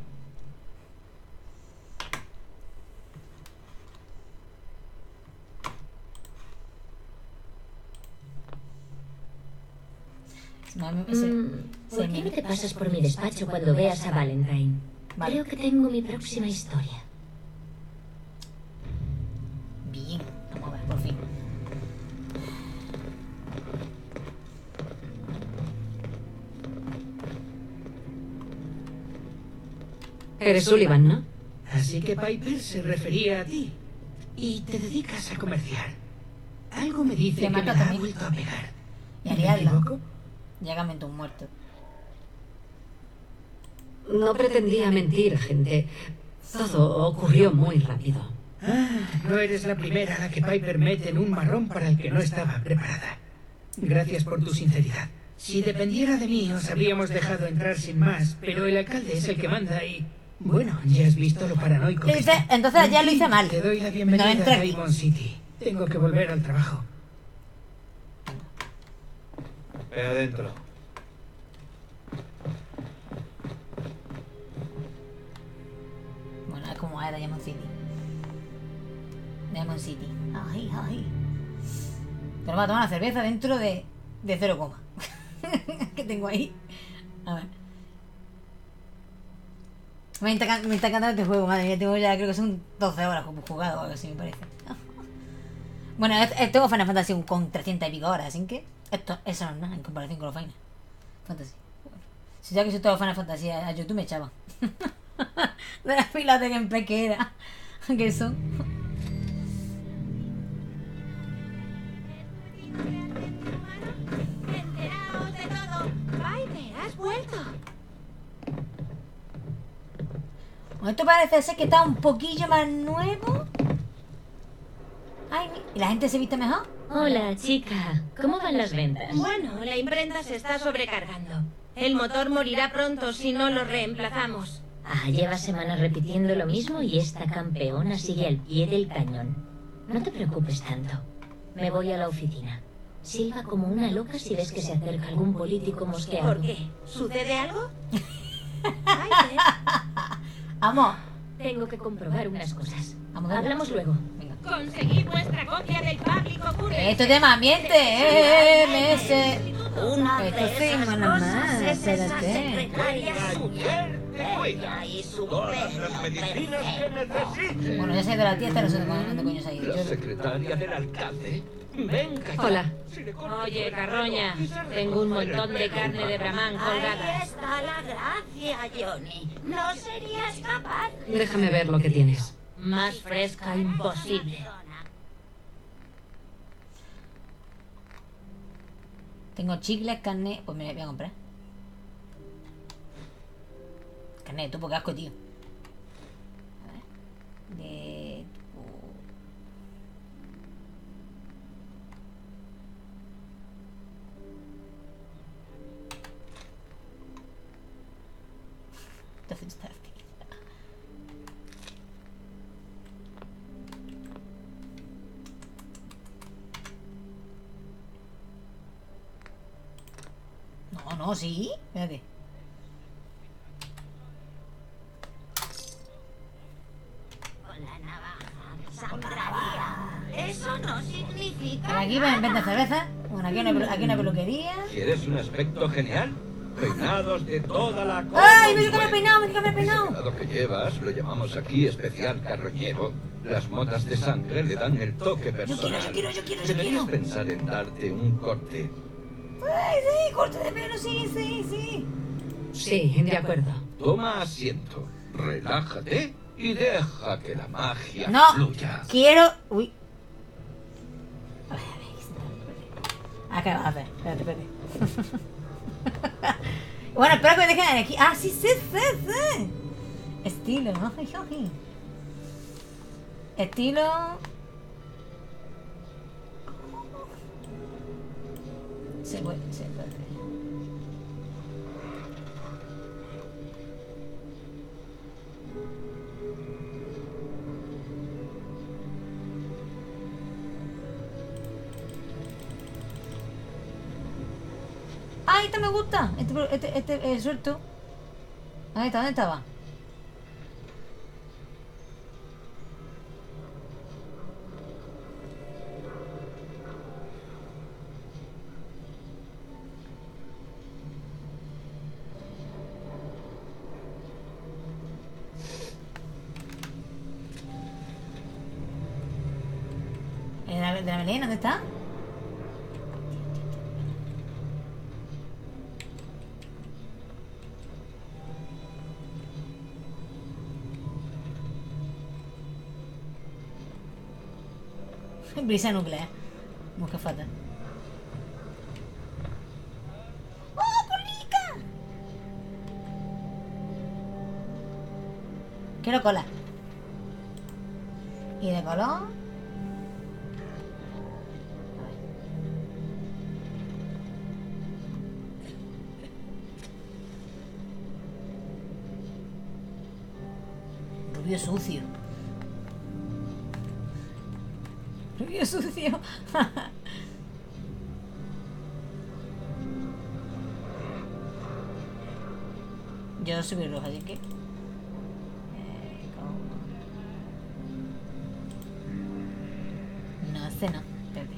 Speaker 8: ¿Por qué no te pasas por mi despacho cuando veas a Valentine?
Speaker 1: Vale.
Speaker 8: Creo que tengo mi próxima historia.
Speaker 1: Bien, vamos a ver, por fin.
Speaker 3: Eres Sullivan, ¿no?
Speaker 2: Así que Piper se refería a ti. Y te dedicas a comerciar. Algo me dice
Speaker 1: Le
Speaker 2: que me
Speaker 1: mato
Speaker 2: la ha
Speaker 1: también.
Speaker 2: vuelto a pegar.
Speaker 1: Y
Speaker 2: ¿Me
Speaker 1: Ariadna.
Speaker 2: equivoco?
Speaker 1: Llegame un muerto.
Speaker 3: No pretendía mentir, agente. Todo ocurrió muy rápido.
Speaker 2: No eres la primera a la que Piper mete en un marrón para el que no estaba preparada. Gracias por tu sinceridad. Si dependiera de mí, os habríamos dejado entrar sin más, pero el alcalde es el que manda y... Bueno, ya has visto lo paranoico que
Speaker 1: Dice,
Speaker 2: está.
Speaker 1: entonces ya lo hice mal.
Speaker 2: Te doy la bienvenida
Speaker 1: No entra
Speaker 2: a
Speaker 1: aquí.
Speaker 2: Diamond City. Tengo que volver al trabajo.
Speaker 4: Ve adentro.
Speaker 1: Bueno, es como era Diamond City. Diamond City. Ay, ay. Pero va a tomar una cerveza dentro de 0, que tengo ahí. A ver. Me está encantando este juego, madre mía. Tengo ya, creo que son 12 horas jugado o algo así, me parece. Bueno, tengo Final Fantasy con 300 y pico horas, así que eso no es nada en comparación con los Final Fantasy. Bueno, si ya que soy todo Final Fantasy a YouTube me echaban. De las filas de gameplay que era. Que son.
Speaker 9: ¡Enteraos de todo! ¡Piper, has vuelto!
Speaker 1: Bueno, esto parece ser que está un poquillo más nuevo. Ay, ¿y la gente se viste mejor?
Speaker 8: Hola, chica. ¿Cómo van las ventas?
Speaker 9: Bueno, la imprenta se está sobrecargando. El motor morirá pronto si no lo reemplazamos.
Speaker 8: Lleva semanas repitiendo lo mismo y esta campeona sigue al pie del cañón. No te preocupes tanto. Me voy a la oficina. Silba como una loca si ves que se acerca algún político mosqueado.
Speaker 9: ¿Por qué? ¿Sucede algo? Piper,
Speaker 1: Vamos.
Speaker 8: Tengo que comprobar unas cosas.
Speaker 1: Vamos,
Speaker 8: Hablamos luego.
Speaker 1: Venga.
Speaker 9: conseguid vuestra copia del público curre.
Speaker 1: Esto es tema ambiente, MS.
Speaker 9: Una
Speaker 1: Esto
Speaker 9: de
Speaker 1: sí,
Speaker 9: esas
Speaker 1: mana
Speaker 9: cosas
Speaker 1: más,
Speaker 9: es esa
Speaker 1: espérate.
Speaker 9: secretaria suya. Ella y su pelo perfecto.
Speaker 1: Bueno, ya se ha ido la tía, no sé dónde coño se ha ido.
Speaker 7: La secretaria del alcalde.
Speaker 2: Venga.
Speaker 3: Hola.
Speaker 9: Oye, Carroña, tengo un montón de carne de bramán
Speaker 5: Ahí
Speaker 9: colgada.
Speaker 5: está la gracia, Johnny. No serías capaz.
Speaker 3: Déjame ver lo que tienes.
Speaker 9: Más fresca imposible.
Speaker 1: Tengo chicles, carne. Pues me voy a comprar. Carne, tú, porque asco, tío. A ver. De. Doesn't start. No, sí. Espérate.
Speaker 5: Con la navaja sangraría. Eso no significa.
Speaker 1: Aquí me venden cerveza. Bueno, aquí una peluquería.
Speaker 7: ¿Quieres un aspecto genial? Peinados de toda la
Speaker 1: ¡Ay! Me dijo que me he peinado, me dijo que me he
Speaker 7: El
Speaker 1: peinado.
Speaker 7: peinado que llevas lo llamamos aquí especial carroñero. Las motas de sangre le dan el toque personal.
Speaker 1: Yo quiero.
Speaker 7: Deberías pensar en darte un corte.
Speaker 1: Ay, sí, corte de pelo, sí.
Speaker 3: Sí, de acuerdo.
Speaker 7: Toma asiento, relájate y deja que la magia
Speaker 1: No,
Speaker 7: fluya.
Speaker 1: quiero... Uy. A ver. ¿Qué vas a hacer? Espérate. Bueno, espero que me dejen aquí. Ah, sí. Estilo, ¿no? Estilo... Se puede, espérate. ¡Ah, este me gusta! Este suelto. Ahí está, ¿dónde estaba? ¿De la melena? ¿Dónde está? Brisa nuclear. Mosca fatal. ¡Oh, corrica! Quiero cola. ¿Y de color? Rubio sucio. Rubio sucio. Yo soy rojo, así que... No, este no. Espérate.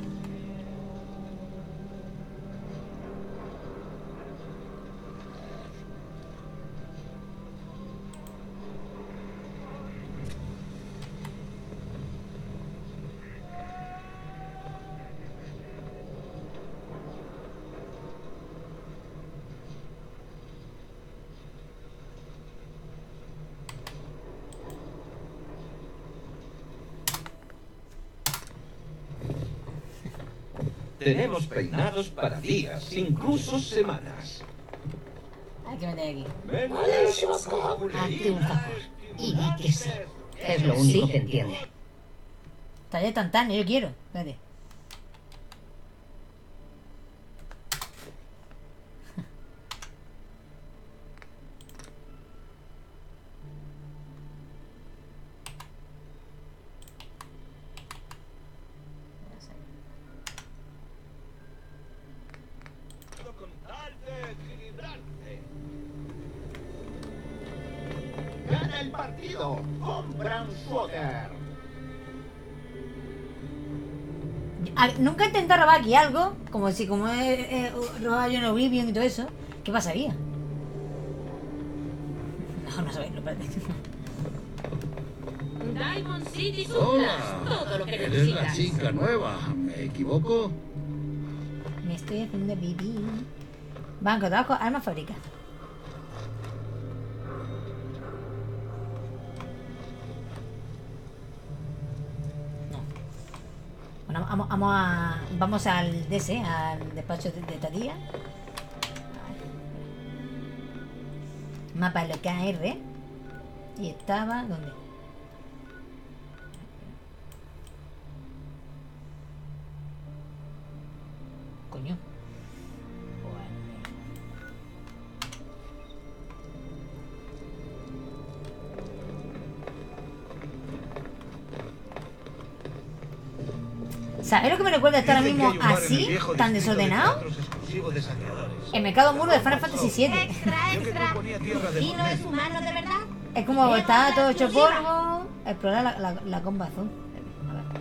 Speaker 7: Tenemos peinados para días, incluso semanas.
Speaker 1: Hay que meter aquí.
Speaker 3: Hazte un favor y di que sí. Es lo único que entiende.
Speaker 1: Taller tan, yo quiero. Espérate.
Speaker 10: Gana el partido. Compra un Swagger.
Speaker 1: Nunca he intentado robar aquí algo. Como he robado yo en Oblivion y todo eso. ¿Qué pasaría? No sabéis, espérate.
Speaker 9: Diamond City
Speaker 10: Hola.
Speaker 9: Suplas, todo lo que
Speaker 10: Eres
Speaker 9: necesitas.
Speaker 10: la chica nueva. ¿Me equivoco?
Speaker 1: Me estoy haciendo pipí. Banco de trabajo, armas fábrica. Bueno, vamos al DS, al despacho de Tadía. Mapa local R. Y estaba... ¿dónde? Coño. ¿Sabes lo que me recuerda estar ahora mismo así, tan desordenado? El mercado muro de Final Fantasy VII.
Speaker 9: Extra. ¿Y no es humano de verdad?
Speaker 1: Es como está todo hecho polvo. Explorar la comba azul. A ver.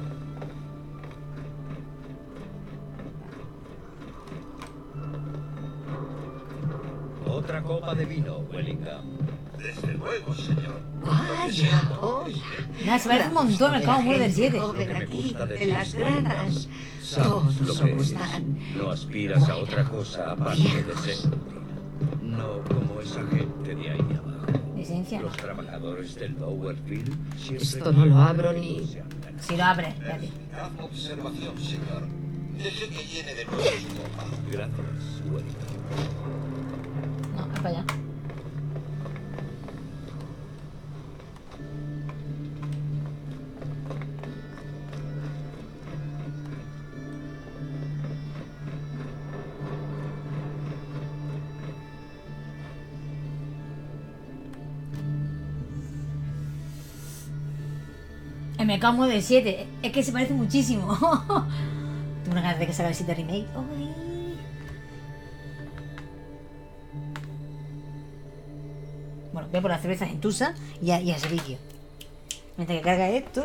Speaker 7: Otra copa de vino, Wellingham.
Speaker 10: Desde luego, señor.
Speaker 3: Vaya, hola.
Speaker 1: Nada, se parece un montón al mercado muro del 7.
Speaker 3: Joven aquí, en las gradas.
Speaker 7: Sabes lo
Speaker 3: Todos
Speaker 7: que
Speaker 3: somos
Speaker 7: es.
Speaker 3: tan...
Speaker 7: No aspiras a otra cosa aparte de ser. No como esa gente de ahí abajo.
Speaker 1: Licencia.
Speaker 7: Los trabajadores del Lowerfield siempre...
Speaker 3: Esto no lo abro ni...
Speaker 1: Si lo abre, espérate.
Speaker 10: Observación, señor. Deje que llene de nuevo su copa.
Speaker 7: Gracias, Wellington.
Speaker 1: No, es para allá. MK de 7, es que se parece muchísimo. Tengo una ganas de que salga el 7 remake. ¡Ay! Bueno, voy a por las cervezas en Tusa y a servicio. Mientras que carga esto.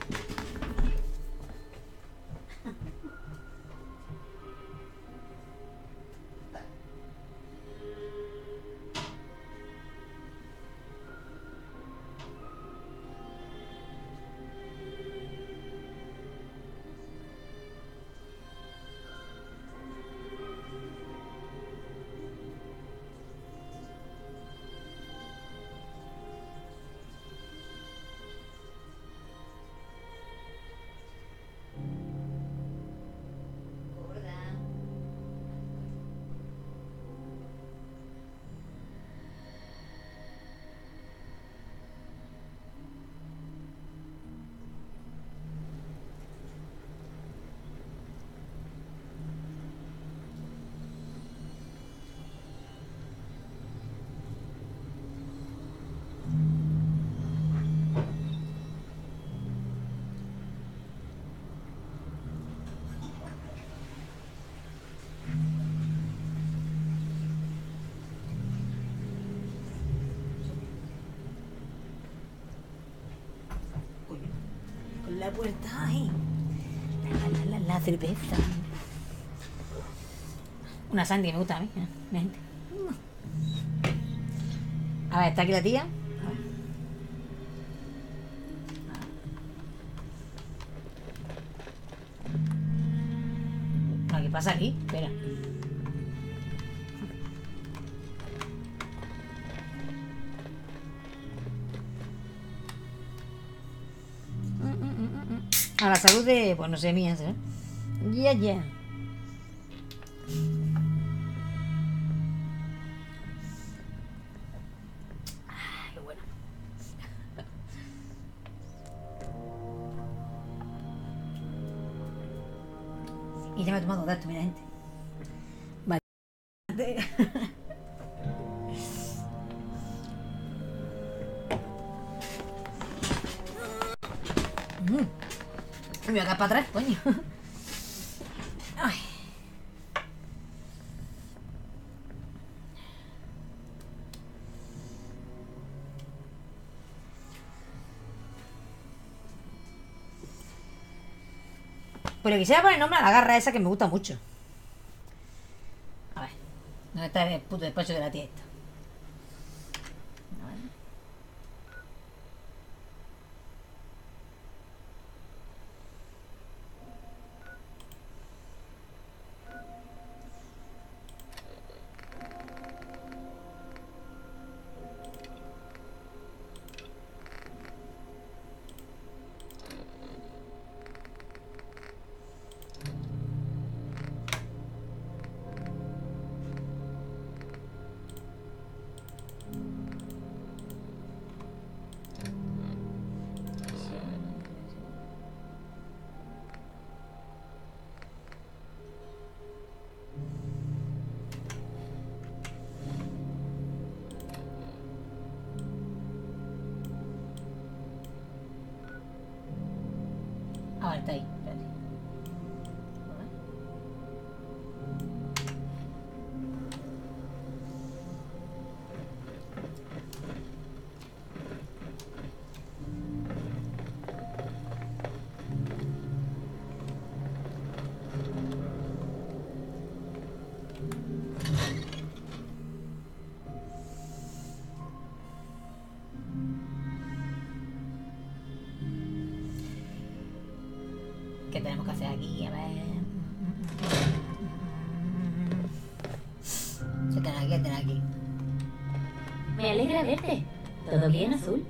Speaker 1: La puerta, ay. La cerveza. Una Sandy que me gusta a mí. Mi gente. A ver, está aquí la tía. A ver. ¿Qué pasa aquí? Espera. A la salud de, pues no sé, mías, ¿eh? Ya. Ah, qué bueno. Y ya me he tomado datos, mira, gente. Vale. Me voy a quedar para atrás, coño. Ay. Pero quisiera poner nombre a la garra esa que me gusta mucho. A ver, ¿dónde está el puto despacho de la tía esta? Ah, está ahí. Espérate. ¿Qué tenemos que hacer aquí? A ver. ¿Qué tenemos aquí? ¿Qué tenemos aquí?
Speaker 8: verte. ¿Todo bien, Azul?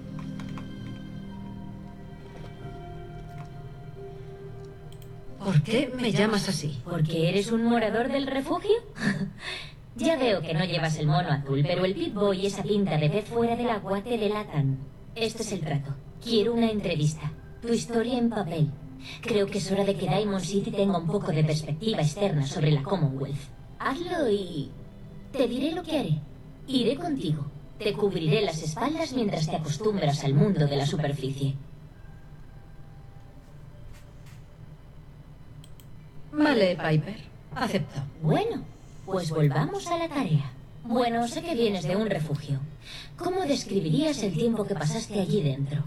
Speaker 3: ¿Por qué me llamas así?
Speaker 8: ¿Porque eres un morador del refugio? Ya veo que no llevas el mono azul, pero el Pip-Boy y esa pinta de pez fuera del agua te delatan. Este es el trato. Quiero una entrevista. Tu historia en papel. Creo que es hora de que Diamond City tenga un poco de perspectiva externa sobre la Commonwealth. Hazlo y... te diré lo que haré. Iré contigo. Te cubriré las espaldas mientras te acostumbras al mundo de la superficie.
Speaker 3: Vale, Piper. Acepto.
Speaker 8: Bueno, pues volvamos a la tarea. Bueno, sé que vienes de un refugio. ¿Cómo describirías el tiempo que pasaste allí dentro?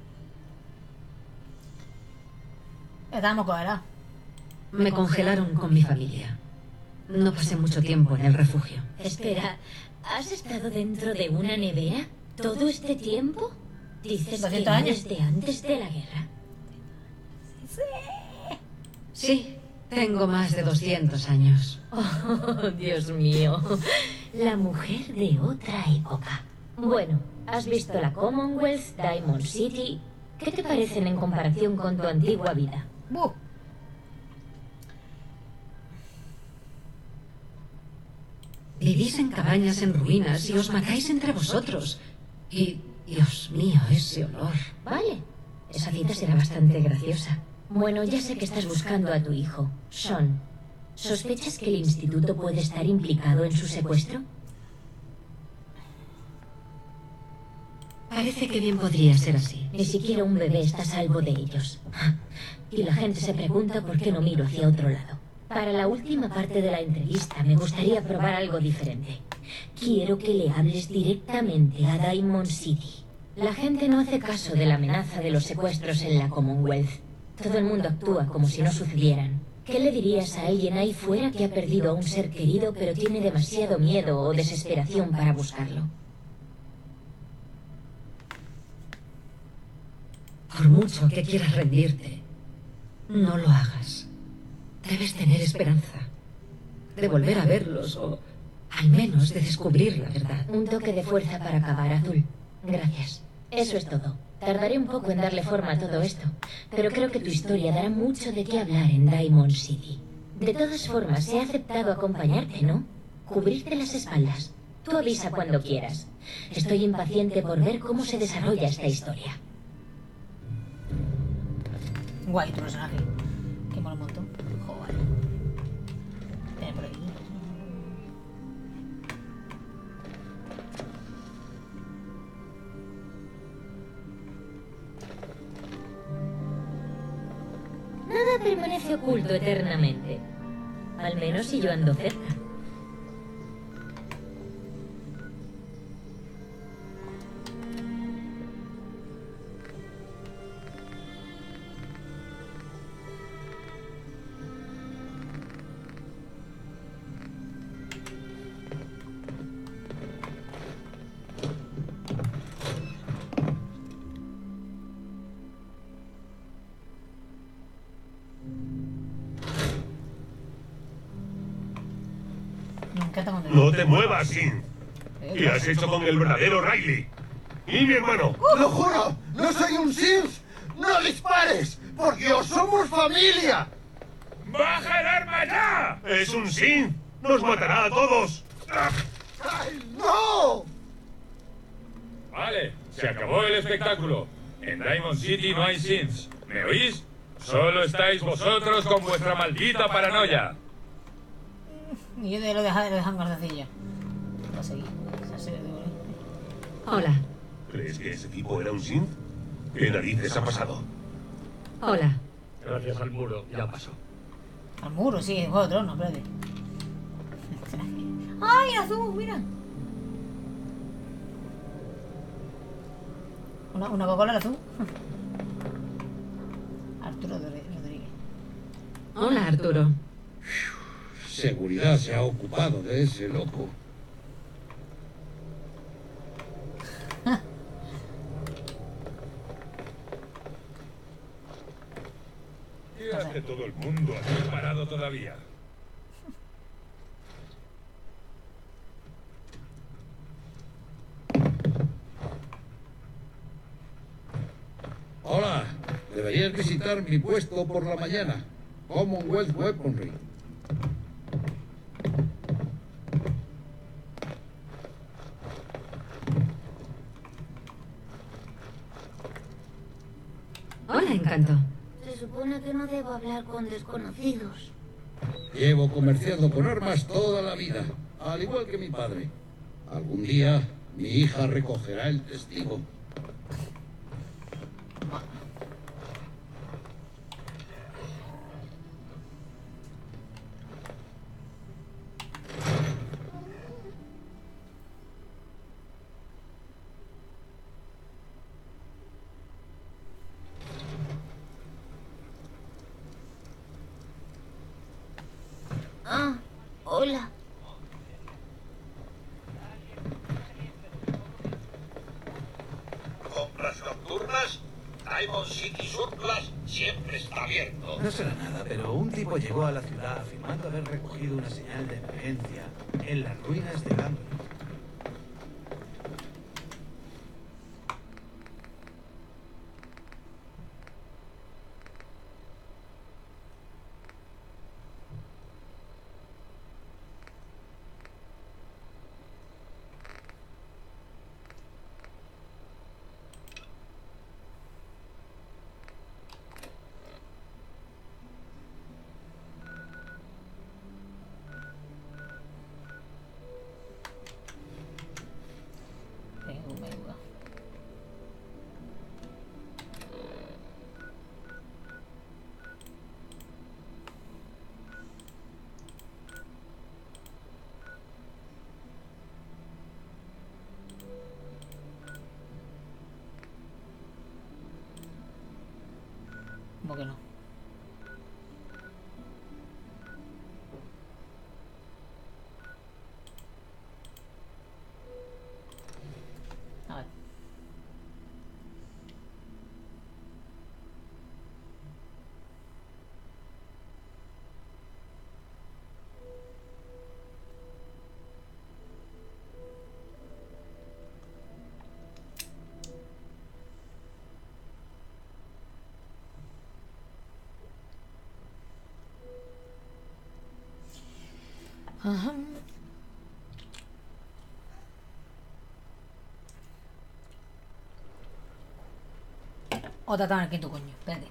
Speaker 1: Estábamos congelados.
Speaker 3: Me congelaron con mi familia. No pasé mucho tiempo en el refugio.
Speaker 8: Espera, ¿has estado dentro de una nevera todo este tiempo? ¿Dices que
Speaker 1: 200 años.
Speaker 8: desde antes de la guerra?
Speaker 3: Sí, tengo más de 200 años.
Speaker 8: Oh, Dios mío. La mujer de otra época. Bueno, has visto la Commonwealth, Diamond City. ¿Qué te parecen en comparación con tu antigua vida?
Speaker 1: ¡Buh!
Speaker 3: Vivís en cabañas en ruinas y os matáis entre vosotros. Y, Dios mío, ese olor.
Speaker 8: Vale, esa cita será bastante graciosa. Bueno, ya sé que estás buscando a tu hijo, Sean. ¿Sospechas que el instituto puede estar implicado en su secuestro?
Speaker 3: Parece que bien podría ser así.
Speaker 8: Ni siquiera un bebé está a salvo de ellos. Y la gente se pregunta por qué no miro hacia otro lado. Para la última parte de la entrevista me gustaría probar algo diferente. Quiero que le hables directamente a Diamond City. La gente no hace caso de la amenaza de los secuestros en la Commonwealth. Todo el mundo actúa como si no sucedieran. ¿Qué le dirías a alguien ahí fuera que ha perdido a un ser querido pero tiene demasiado miedo o desesperación para buscarlo?
Speaker 3: Por mucho que quieras rendirte, no lo hagas. Debes tener esperanza de volver a verlos o al menos de descubrir la verdad.
Speaker 8: Un toque de fuerza para acabar, Azul. Gracias. Eso es todo. Tardaré un poco en darle forma a todo esto, pero creo que tu historia dará mucho de qué hablar en Diamond City. De todas formas, he aceptado acompañarte, ¿no? Cubrirte las espaldas. Tú avisa cuando quieras. Estoy impaciente por ver cómo se desarrolla esta historia.
Speaker 1: Guay tu personaje. Que mola un montón. Joder. Ven por aquí.
Speaker 8: Nada permanece oculto eternamente. Al menos si yo ando cerca.
Speaker 1: Me encanta cuando...
Speaker 11: No te muevas, Sin. ¿Qué has hecho con el verdadero Riley? ¡Y mi hermano!
Speaker 4: ¡Lo juro! ¡No soy un Sith! ¡No dispares! ¡Por Dios, somos familia!
Speaker 11: ¡Baja el arma ya! ¡Es un Sin! ¡Nos matará a todos!
Speaker 4: ¡Ay, no!
Speaker 12: Vale, se acabó el espectáculo. En Diamond City no hay Sins. ¿Me oís? Solo estáis vosotros con vuestra maldita paranoia.
Speaker 1: Y yo lo dejan guardacilla. Va a seguir.
Speaker 3: Hola.
Speaker 11: ¿Crees que ese tipo era un Sin? ¿Qué narices ha pasado?
Speaker 3: Hola.
Speaker 12: Gracias al muro, ya pasó.
Speaker 1: Al muro, sí, en Juego de Tronos, espérate. ¡Ay, azul! Mira. Una Coca-Cola azul. Arturo Rodríguez.
Speaker 3: Hola, Arturo.
Speaker 7: Seguridad se ha ocupado de ese loco.
Speaker 12: ¿Qué hace todo el mundo aquí parado todavía?
Speaker 13: Deberías visitar mi puesto por la mañana. Commonwealth Weaponry.
Speaker 3: Hola, Encanto.
Speaker 8: Se supone que no debo hablar con desconocidos.
Speaker 13: Llevo comerciando con armas toda la vida, al igual que mi padre. Algún día mi hija recogerá el testigo.
Speaker 8: Ah, hola.
Speaker 7: ¿Compras nocturnas? Diamond City Surplus siempre está abierto.
Speaker 14: No será nada, pero un tipo llegó a la ciudad afirmando haber recogido una señal de emergencia en las ruinas de Gambler.
Speaker 1: ¿Cómo que no? A ver. Ajá. Otra tabla aquí tu coño, espérate.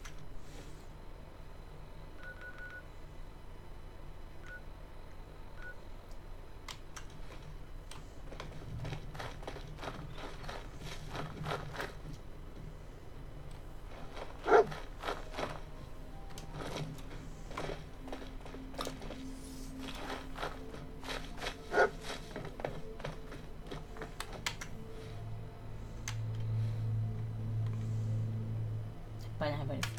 Speaker 1: España me parece.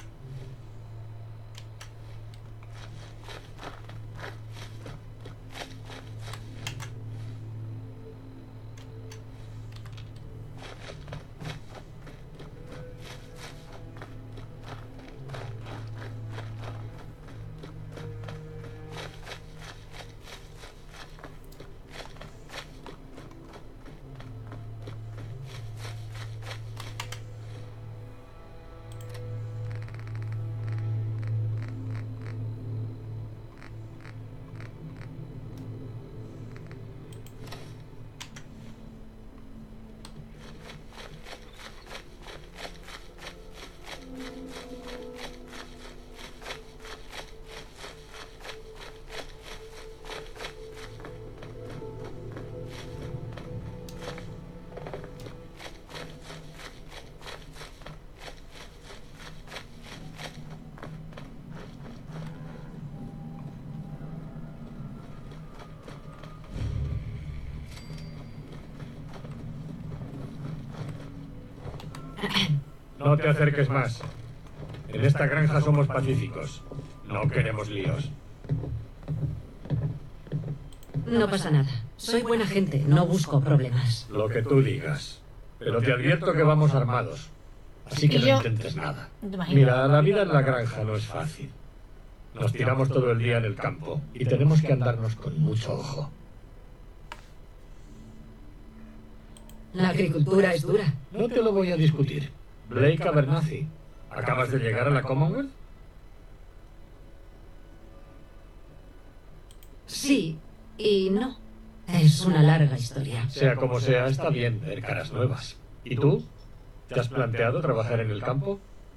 Speaker 12: No te acerques más. En esta granja somos pacíficos. No queremos líos.
Speaker 3: No pasa nada. Soy buena gente, no busco problemas.
Speaker 12: Lo que tú digas. Pero te advierto que vamos armados. Así que no intentes nada. Mira, la vida en la granja no es fácil. Nos tiramos todo el día en el campo y tenemos que andarnos con mucho ojo.
Speaker 3: La agricultura es dura.
Speaker 12: No te lo voy a discutir. Blake Abernathy, ¿Acabas de llegar a la Commonwealth?
Speaker 3: Sí y no. Es una larga historia.
Speaker 12: Sea como sea, está bien ver caras nuevas. ¿Y tú? ¿Te has planteado trabajar en el campo?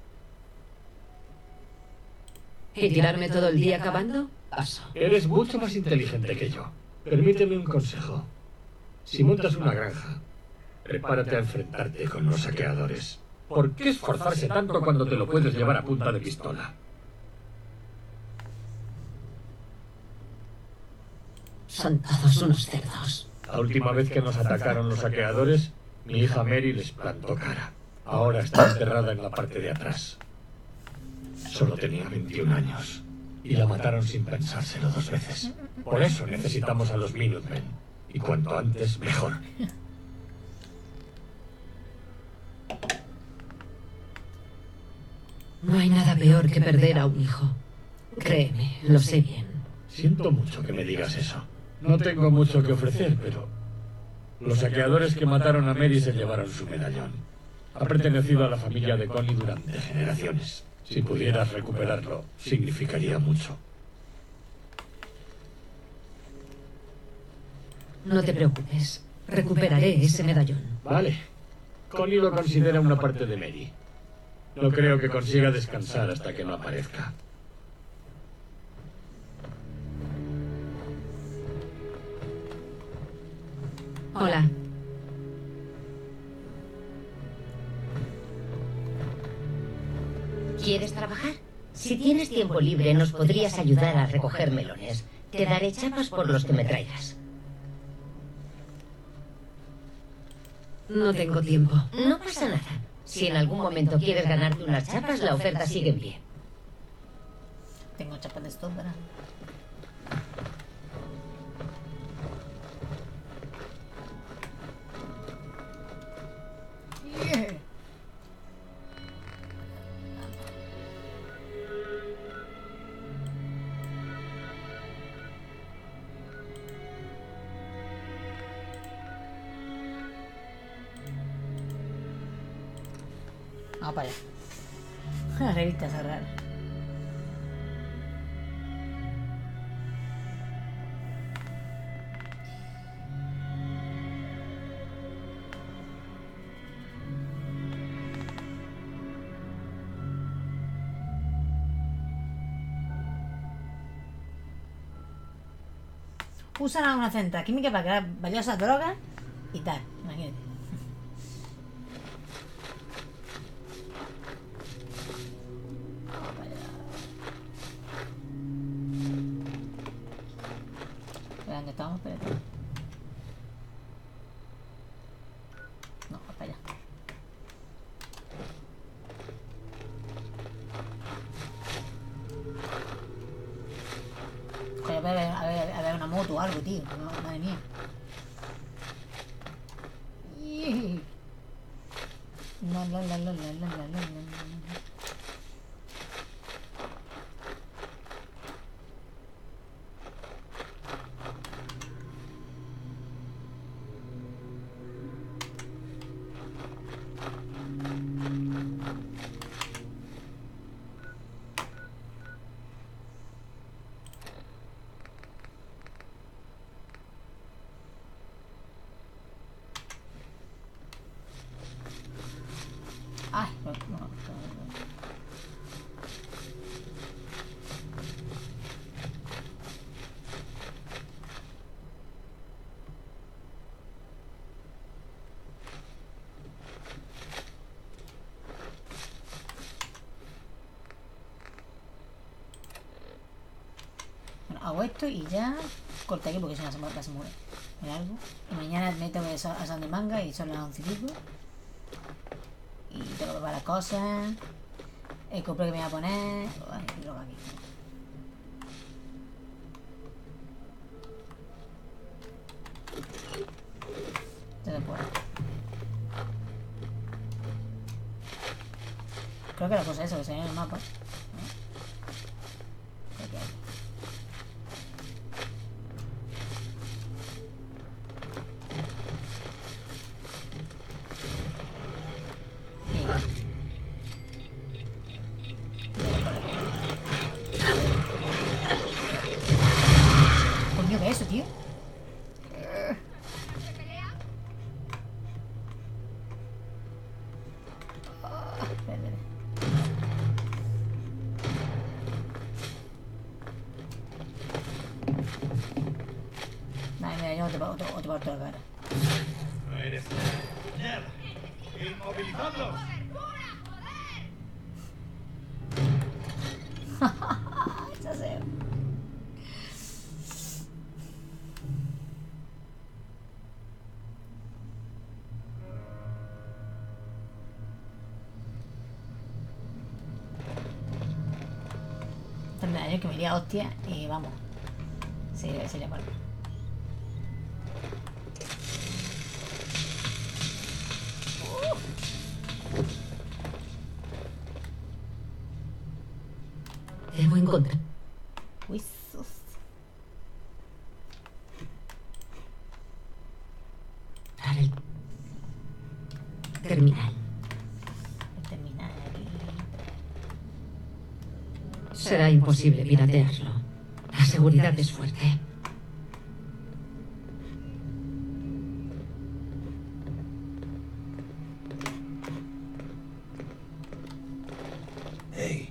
Speaker 3: ¿Y tirarme todo el día cavando? Paso.
Speaker 12: Eres mucho más inteligente que yo. Permíteme un consejo. Si montas una granja, prepárate a enfrentarte con los saqueadores. ¿Por qué esforzarse tanto cuando te lo puedes llevar a punta de pistola?
Speaker 3: Son todos unos cerdos.
Speaker 12: La última vez que nos atacaron los saqueadores, mi hija Mary les plantó cara. Ahora está enterrada en la parte de atrás. Solo tenía 21 años. Y la mataron sin pensárselo 2 veces. Por eso necesitamos a los Minutemen. Y cuanto antes, mejor.
Speaker 3: No hay nada peor que perder a un hijo. Créeme, lo sé bien.
Speaker 12: Siento mucho que me digas eso. No tengo mucho que ofrecer, pero... los saqueadores que mataron a Mary se llevaron su medallón. Ha pertenecido a la familia de Connie durante generaciones. Si pudieras recuperarlo, significaría mucho.
Speaker 3: No te preocupes. Recuperaré ese medallón.
Speaker 12: Vale. Connie lo considera una parte de Mary. No creo que consiga descansar hasta que no aparezca.
Speaker 3: Hola.
Speaker 8: ¿Quieres trabajar? Si tienes tiempo libre, nos podrías ayudar a recoger melones. Te daré chapas por los que me traigas.
Speaker 3: No tengo tiempo.
Speaker 8: No pasa nada. Si en algún momento quieres ganarte unas chapas, la oferta sigue en pie.
Speaker 1: Tengo chapas de esto, ¿verdad? Yeah. Ah, para allá. La revista esa rara. Usan una central química para crear valiosas drogas y tal, imagínate. ¿Dónde estamos? Espérate. No, para allá. Joder, a ver una moto o algo, tío. No, madre mía. No. Ay, no. Bueno, hago esto y ya corta aquí porque si no se mueve. ¿Hay algo? Y mañana me tengo que a San de Manga y son las 11 y pico. Y tengo que preparar las cosas. El copro que me voy a poner. Ay, lo hago aquí. Entonces, pues. Creo que la cosa es eso, que se ve en el mapa. Creo que hay. eso, tío? Nada, mira, yo te parto la cara.
Speaker 11: No eres nada. ¡Inmovilizadlos!
Speaker 1: Chaseo. Tendrá yo que me iría hostia y vamos. Sería malo.
Speaker 3: Debo encontrar.
Speaker 1: Uy,
Speaker 3: El terminal.
Speaker 1: El terminal aquí.
Speaker 3: Será imposible piratearlo. La seguridad es fuerte.
Speaker 11: Hey.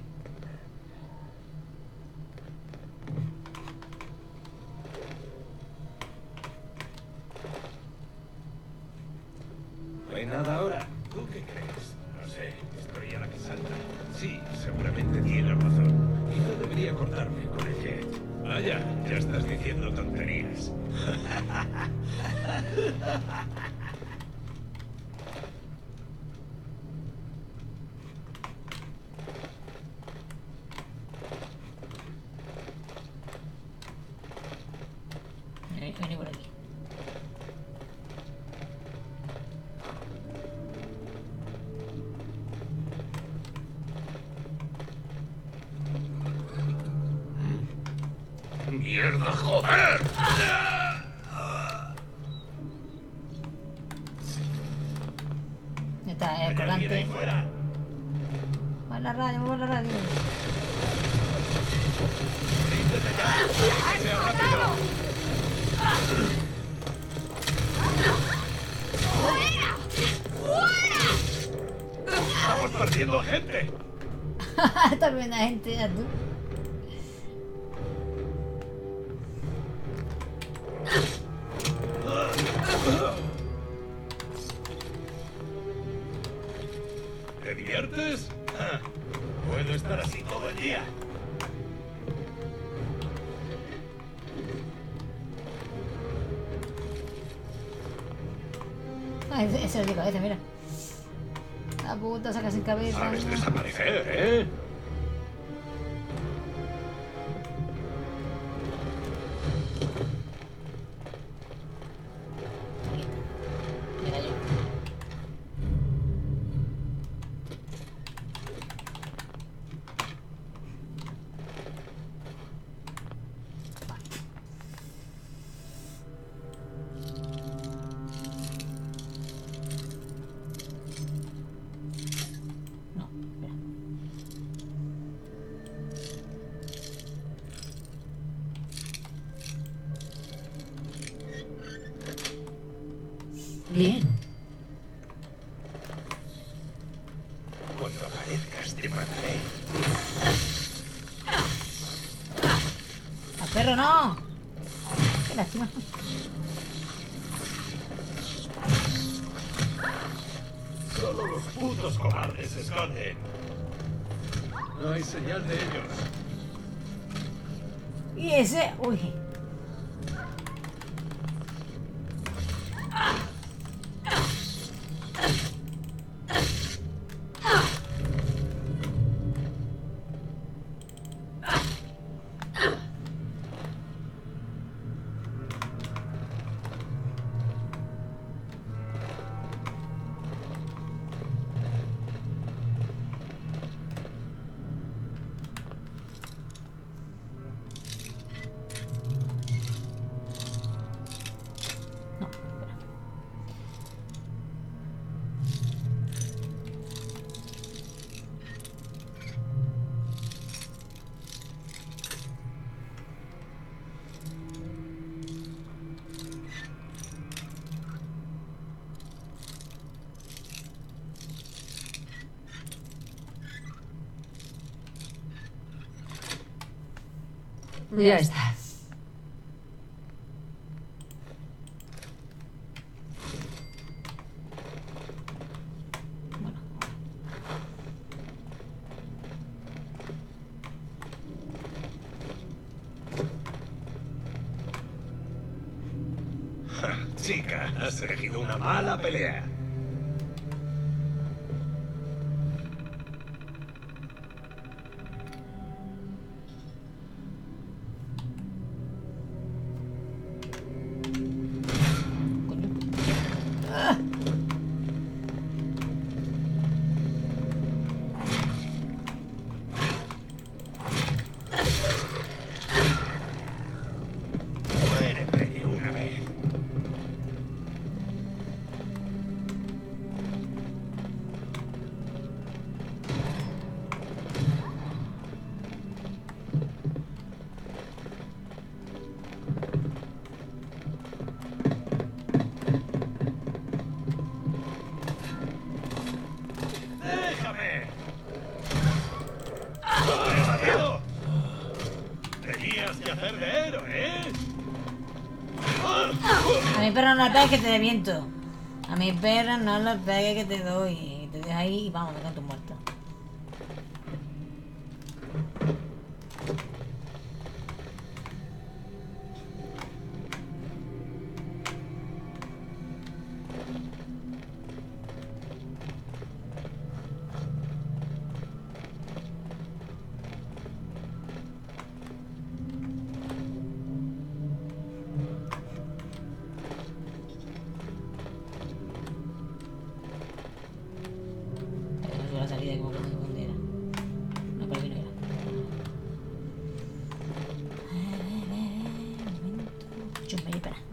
Speaker 11: ¿No hay nada ahora? ¿Tú qué crees? No sé, estoy a la que salta. Sí, seguramente tienes razón. Quizá debería cortarme con el jet. Vaya, ya estás diciendo tonterías.
Speaker 1: Vení por aquí.
Speaker 11: ¡Mierda, joder!
Speaker 1: Ya está, el colgante. Mueve la radio, mueve la radio.
Speaker 11: ¡Estamos perdiendo gente!
Speaker 1: Está viendo gente, ya tú.
Speaker 11: ¿Te diviertes? Puedo estar así todo el día.
Speaker 1: Ah, ese es el de cabeza, mira. La puta saca sin cabeza.
Speaker 11: Sabes desaparecer, ¿eh?
Speaker 1: Mira yo. No, espera.
Speaker 3: Bien.
Speaker 11: Cuando aparezcas te mataré.
Speaker 1: ¡A perro no! ¡Qué lástima!
Speaker 11: Solo los putos cobardes se esconden. No hay señal de ellos.
Speaker 1: Y ese... Uy.
Speaker 3: Ya está.
Speaker 11: Chica, has elegido una mala pelea. Muérete una vez. ¡Déjame! ¡Desafío! Tenías que hacer de héroe, ¿eh?
Speaker 1: A mi perro no le pegues que te reviento. A mi perro no le pegues que te doy. Y te dejas ahí y vamos, me canto muerto. La salida como que no sé dónde era. No, por aquí no era. Un momento. Chumba, y espera.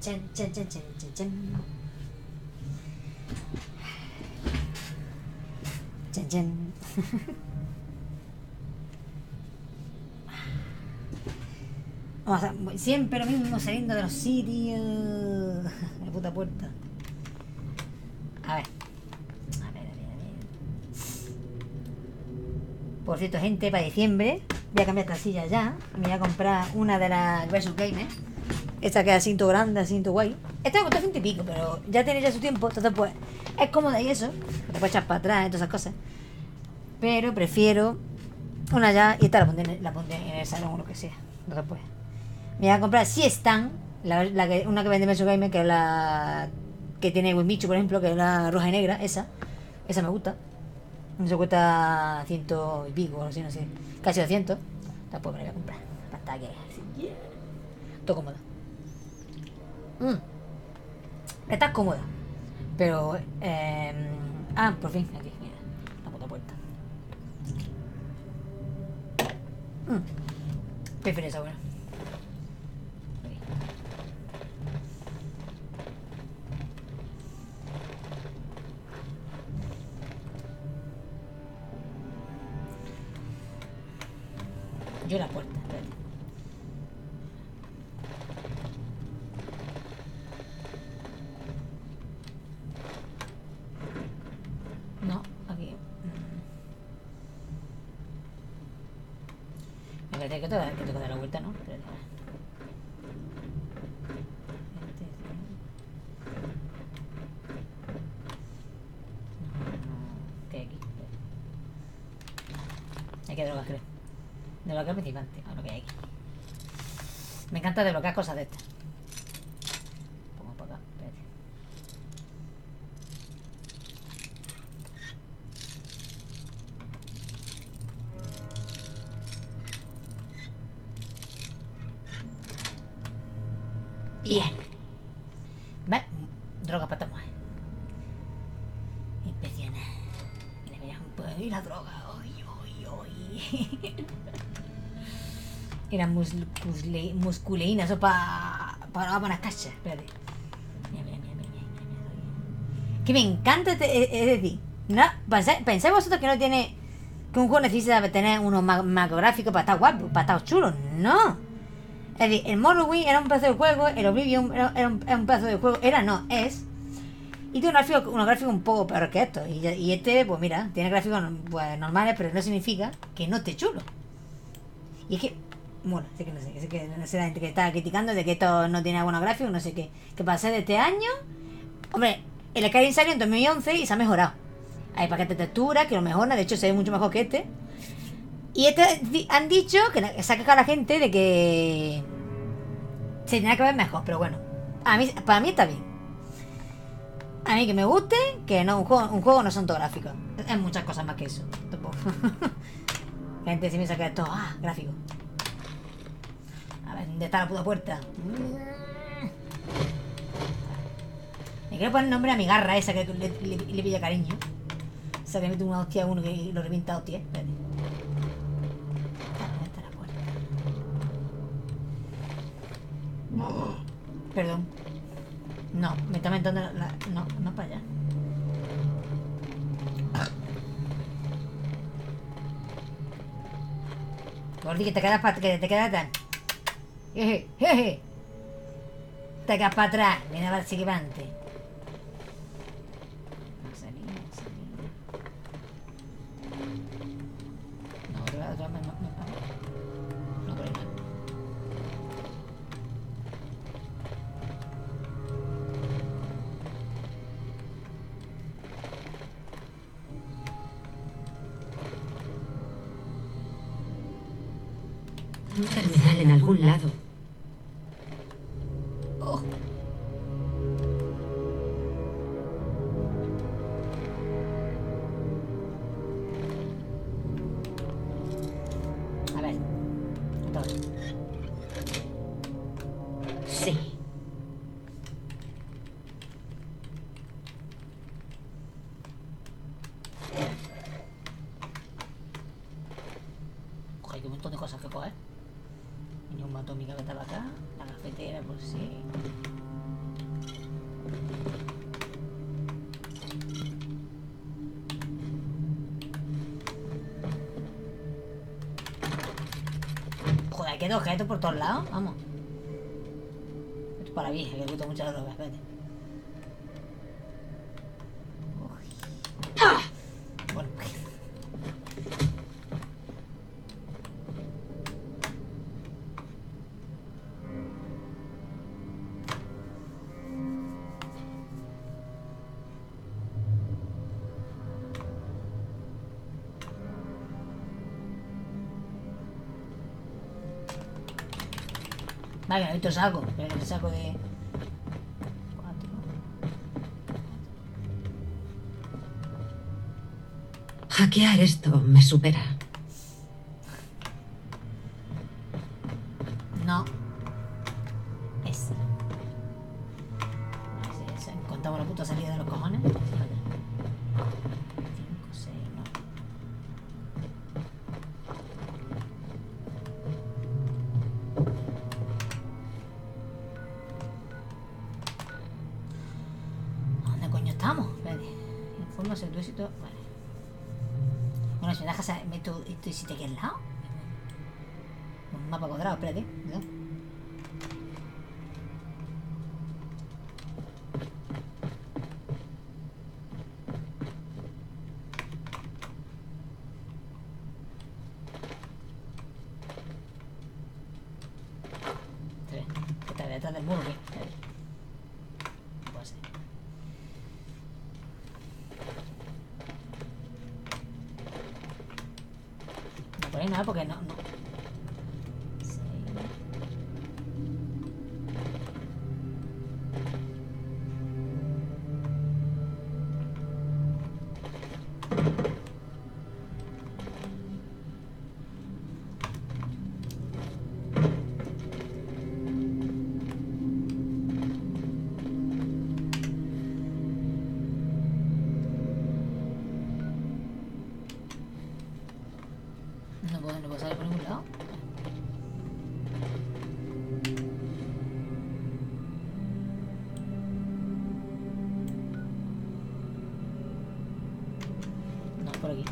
Speaker 1: Chan, chan, chan, chan, chan, chan. Chan, chan. Vamos a, siempre lo mismo saliendo de los sitios. La puta puerta. A ver. Por cierto, gente, para diciembre voy a cambiar esta silla ya. Me voy a comprar una de las Versus Gamer. Esta que es así todo grande, así todo guay. Esta me costó 100 y pico, pero ya tiene ya su tiempo. Entonces pues es cómoda y eso. Te puedes echar para atrás y todas esas cosas. Pero prefiero una ya. Y esta la pondré en el salón o lo que sea. Entonces pues me voy a comprar Siestan, una que vende Versus Gamer, que es la que tiene Winbichu, por ejemplo, que es la roja y negra. Esa me gusta. No se cuesta 100 y pico, no sé, casi 200. Después me la voy a comprar. Para que así. Todo cómodo. Esta es cómoda. Pero por fin, aquí, mira. La puta puerta. Prefiero esa buena. Yo la puerta, espérate. No, aquí. Me parece que tengo que dar la vuelta, ¿no? Espérate. ¿Qué hay aquí? Hay que drogas, creo. Desbloquear principante, a lo que hay aquí. Me encanta desbloquear cosas de estas. Pongo para acá, espérate. Bien. Vale, droga para tomar. Impresionante. Mira, mira, y la droga. Era musculeína, eso para las cachas. Espérate. Mira. Que me encanta, es decir, no, ¿pensáis vosotros que no tiene, que un juego necesita tener unos macrográficos para estar guapo, para estar chulo? No. Es decir, el Morrowind era un pedazo de juego, el Oblivion era un pedazo de juego, es. Y tiene unos gráficos un poco peor que estos. Y este, pues mira, tiene gráficos pues, normales, pero no significa que no esté chulo. Y es que, bueno, sé que no sé la gente que está criticando de que esto no tiene buenos gráficos, no sé qué. Que para ser de este año, hombre, el Skyrim salió en 2011 y se ha mejorado. Hay paquetes de textura que lo mejoran, de hecho se ve mucho mejor que este. Y han dicho que se ha quejado la gente de que se tendrá que ver mejor, pero bueno, para mí está bien. A mí que me guste, que no, un juego no son todo gráficos. Es muchas cosas más que eso. La gente se piensa que es todo, gráfico. A ver, ¿dónde está la puta puerta? Me quiero poner nombre a mi garra esa que le pilla cariño. Esa que mete una hostia a uno que lo revienta a hostia. Espérate. ¿Dónde está la puerta? Perdón. No, me está metiendo no para allá. Gordi, que te quedas tan. Jeje. Te quedas para atrás. Viene a seguir para adelante. No, otra vez no. No, por ahí no.
Speaker 3: Un terminal en algún lado.
Speaker 1: Oh. A ver. Entonces.
Speaker 3: Sí.
Speaker 1: Hay un montón de cosas que coger. Bomba atómica que estaba acá, la cafetera por si. Joder, hay que dos objetos por todos lados. Vamos. Esto es para mí, que me gusta mucho la droga. Espérate. Bueno. Vale, no he visto el saco. Espera, el saco de... 4.
Speaker 3: Hackear esto me supera.
Speaker 1: No. Ese. Contamos la puta salida de los cojones. 5, 6, no. ¿Dónde coño estamos? Espérate. Informas el tu éxito. Vale. Bueno, si me dejas meto este sitio aquí al lado. Un mapa cuadrado, espérate. ¿No? Está detrás del muro, ¿qué? No puede ser. No por ahí nada porque no. Sí. No puedo salir por ningún lado. No, por aquí.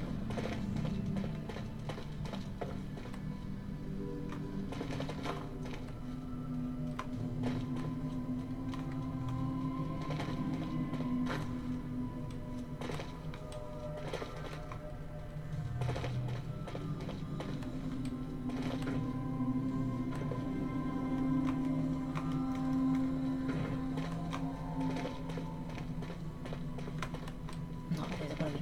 Speaker 1: No, es por aquí.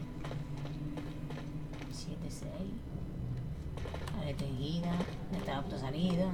Speaker 1: 7, 6. Aleta seguida. Esta auto salida.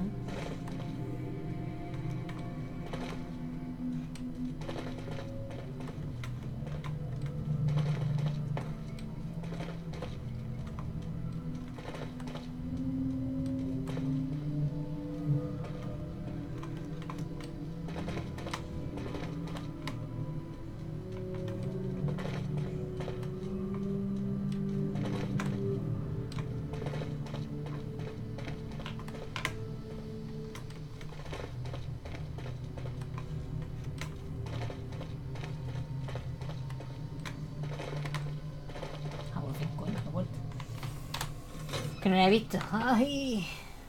Speaker 1: Ah, por fin, coño, he vuelto. Que no la he visto. Ay.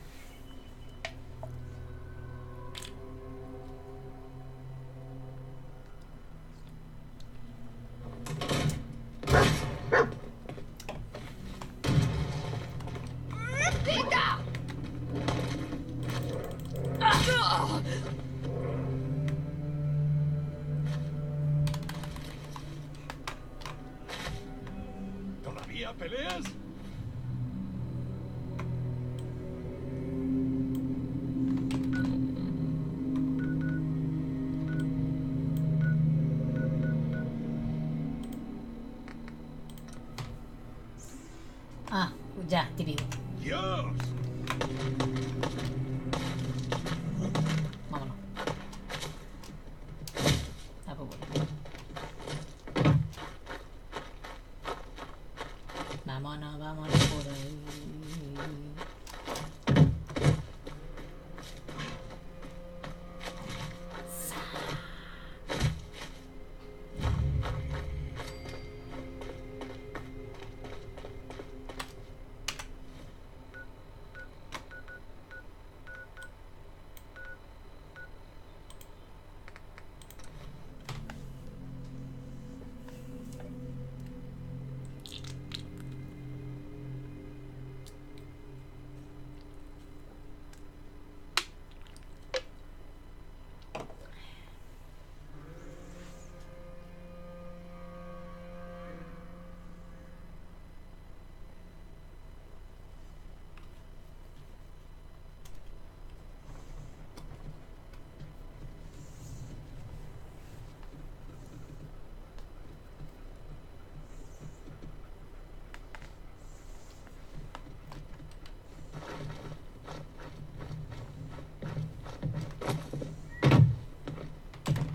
Speaker 11: ¿Todavía peleas?
Speaker 1: Ah, ya, típico.
Speaker 11: ¡Dios!
Speaker 1: Vámonos. Ah, pues bueno. Vámonos por ahí.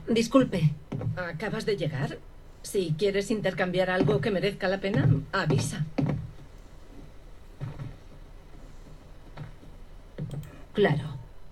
Speaker 3: Disculpe.
Speaker 15: ¿Acabas de llegar? Si quieres intercambiar algo que merezca la pena, avisa.
Speaker 3: Claro.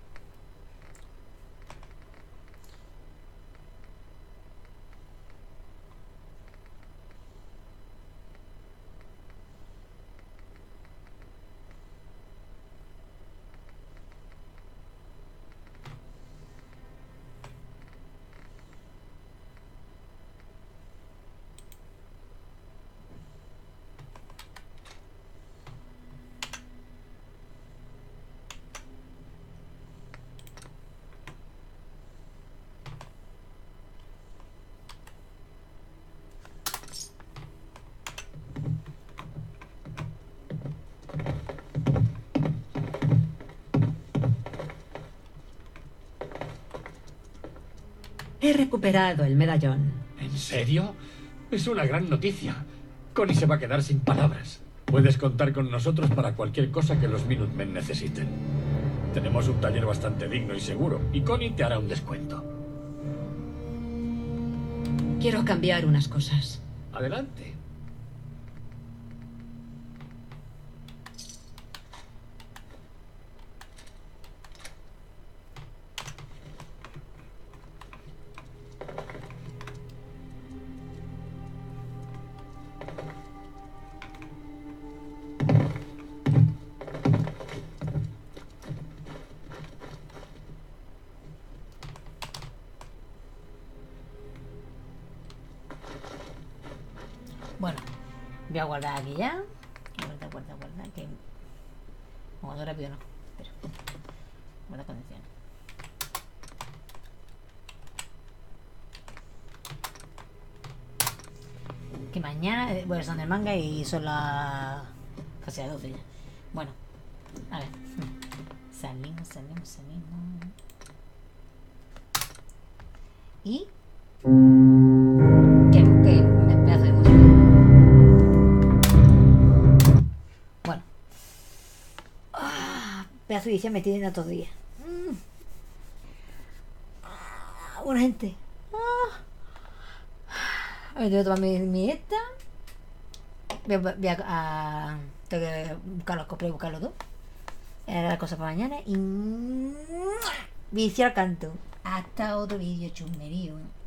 Speaker 3: He recuperado el medallón.
Speaker 12: ¿En serio? Es una gran noticia. Connie se va a quedar sin palabras. Puedes contar con nosotros para cualquier cosa que los Minutemen necesiten. Tenemos un taller bastante digno y seguro, y Connie te hará un descuento.
Speaker 3: Quiero cambiar unas cosas.
Speaker 12: Adelante.
Speaker 1: Bueno, voy a guardar aquí ya. Guarda, que... Guardo rápido, no. Espera. Guarda condición. Que mañana voy a estar en el manga y son las... casi las 12 ya. Bueno, a ver. Salimos. Y... ¿Qué pedazo de música? Bueno. Pedazo de edición me tienen a todo día. Buena gente. A ver, voy a tomar mi esta. Voy a tengo que buscar los copres y buscarlos dos. Era la cosa para mañana. Y... vicio al canto. Hasta otro vídeo chusmerío.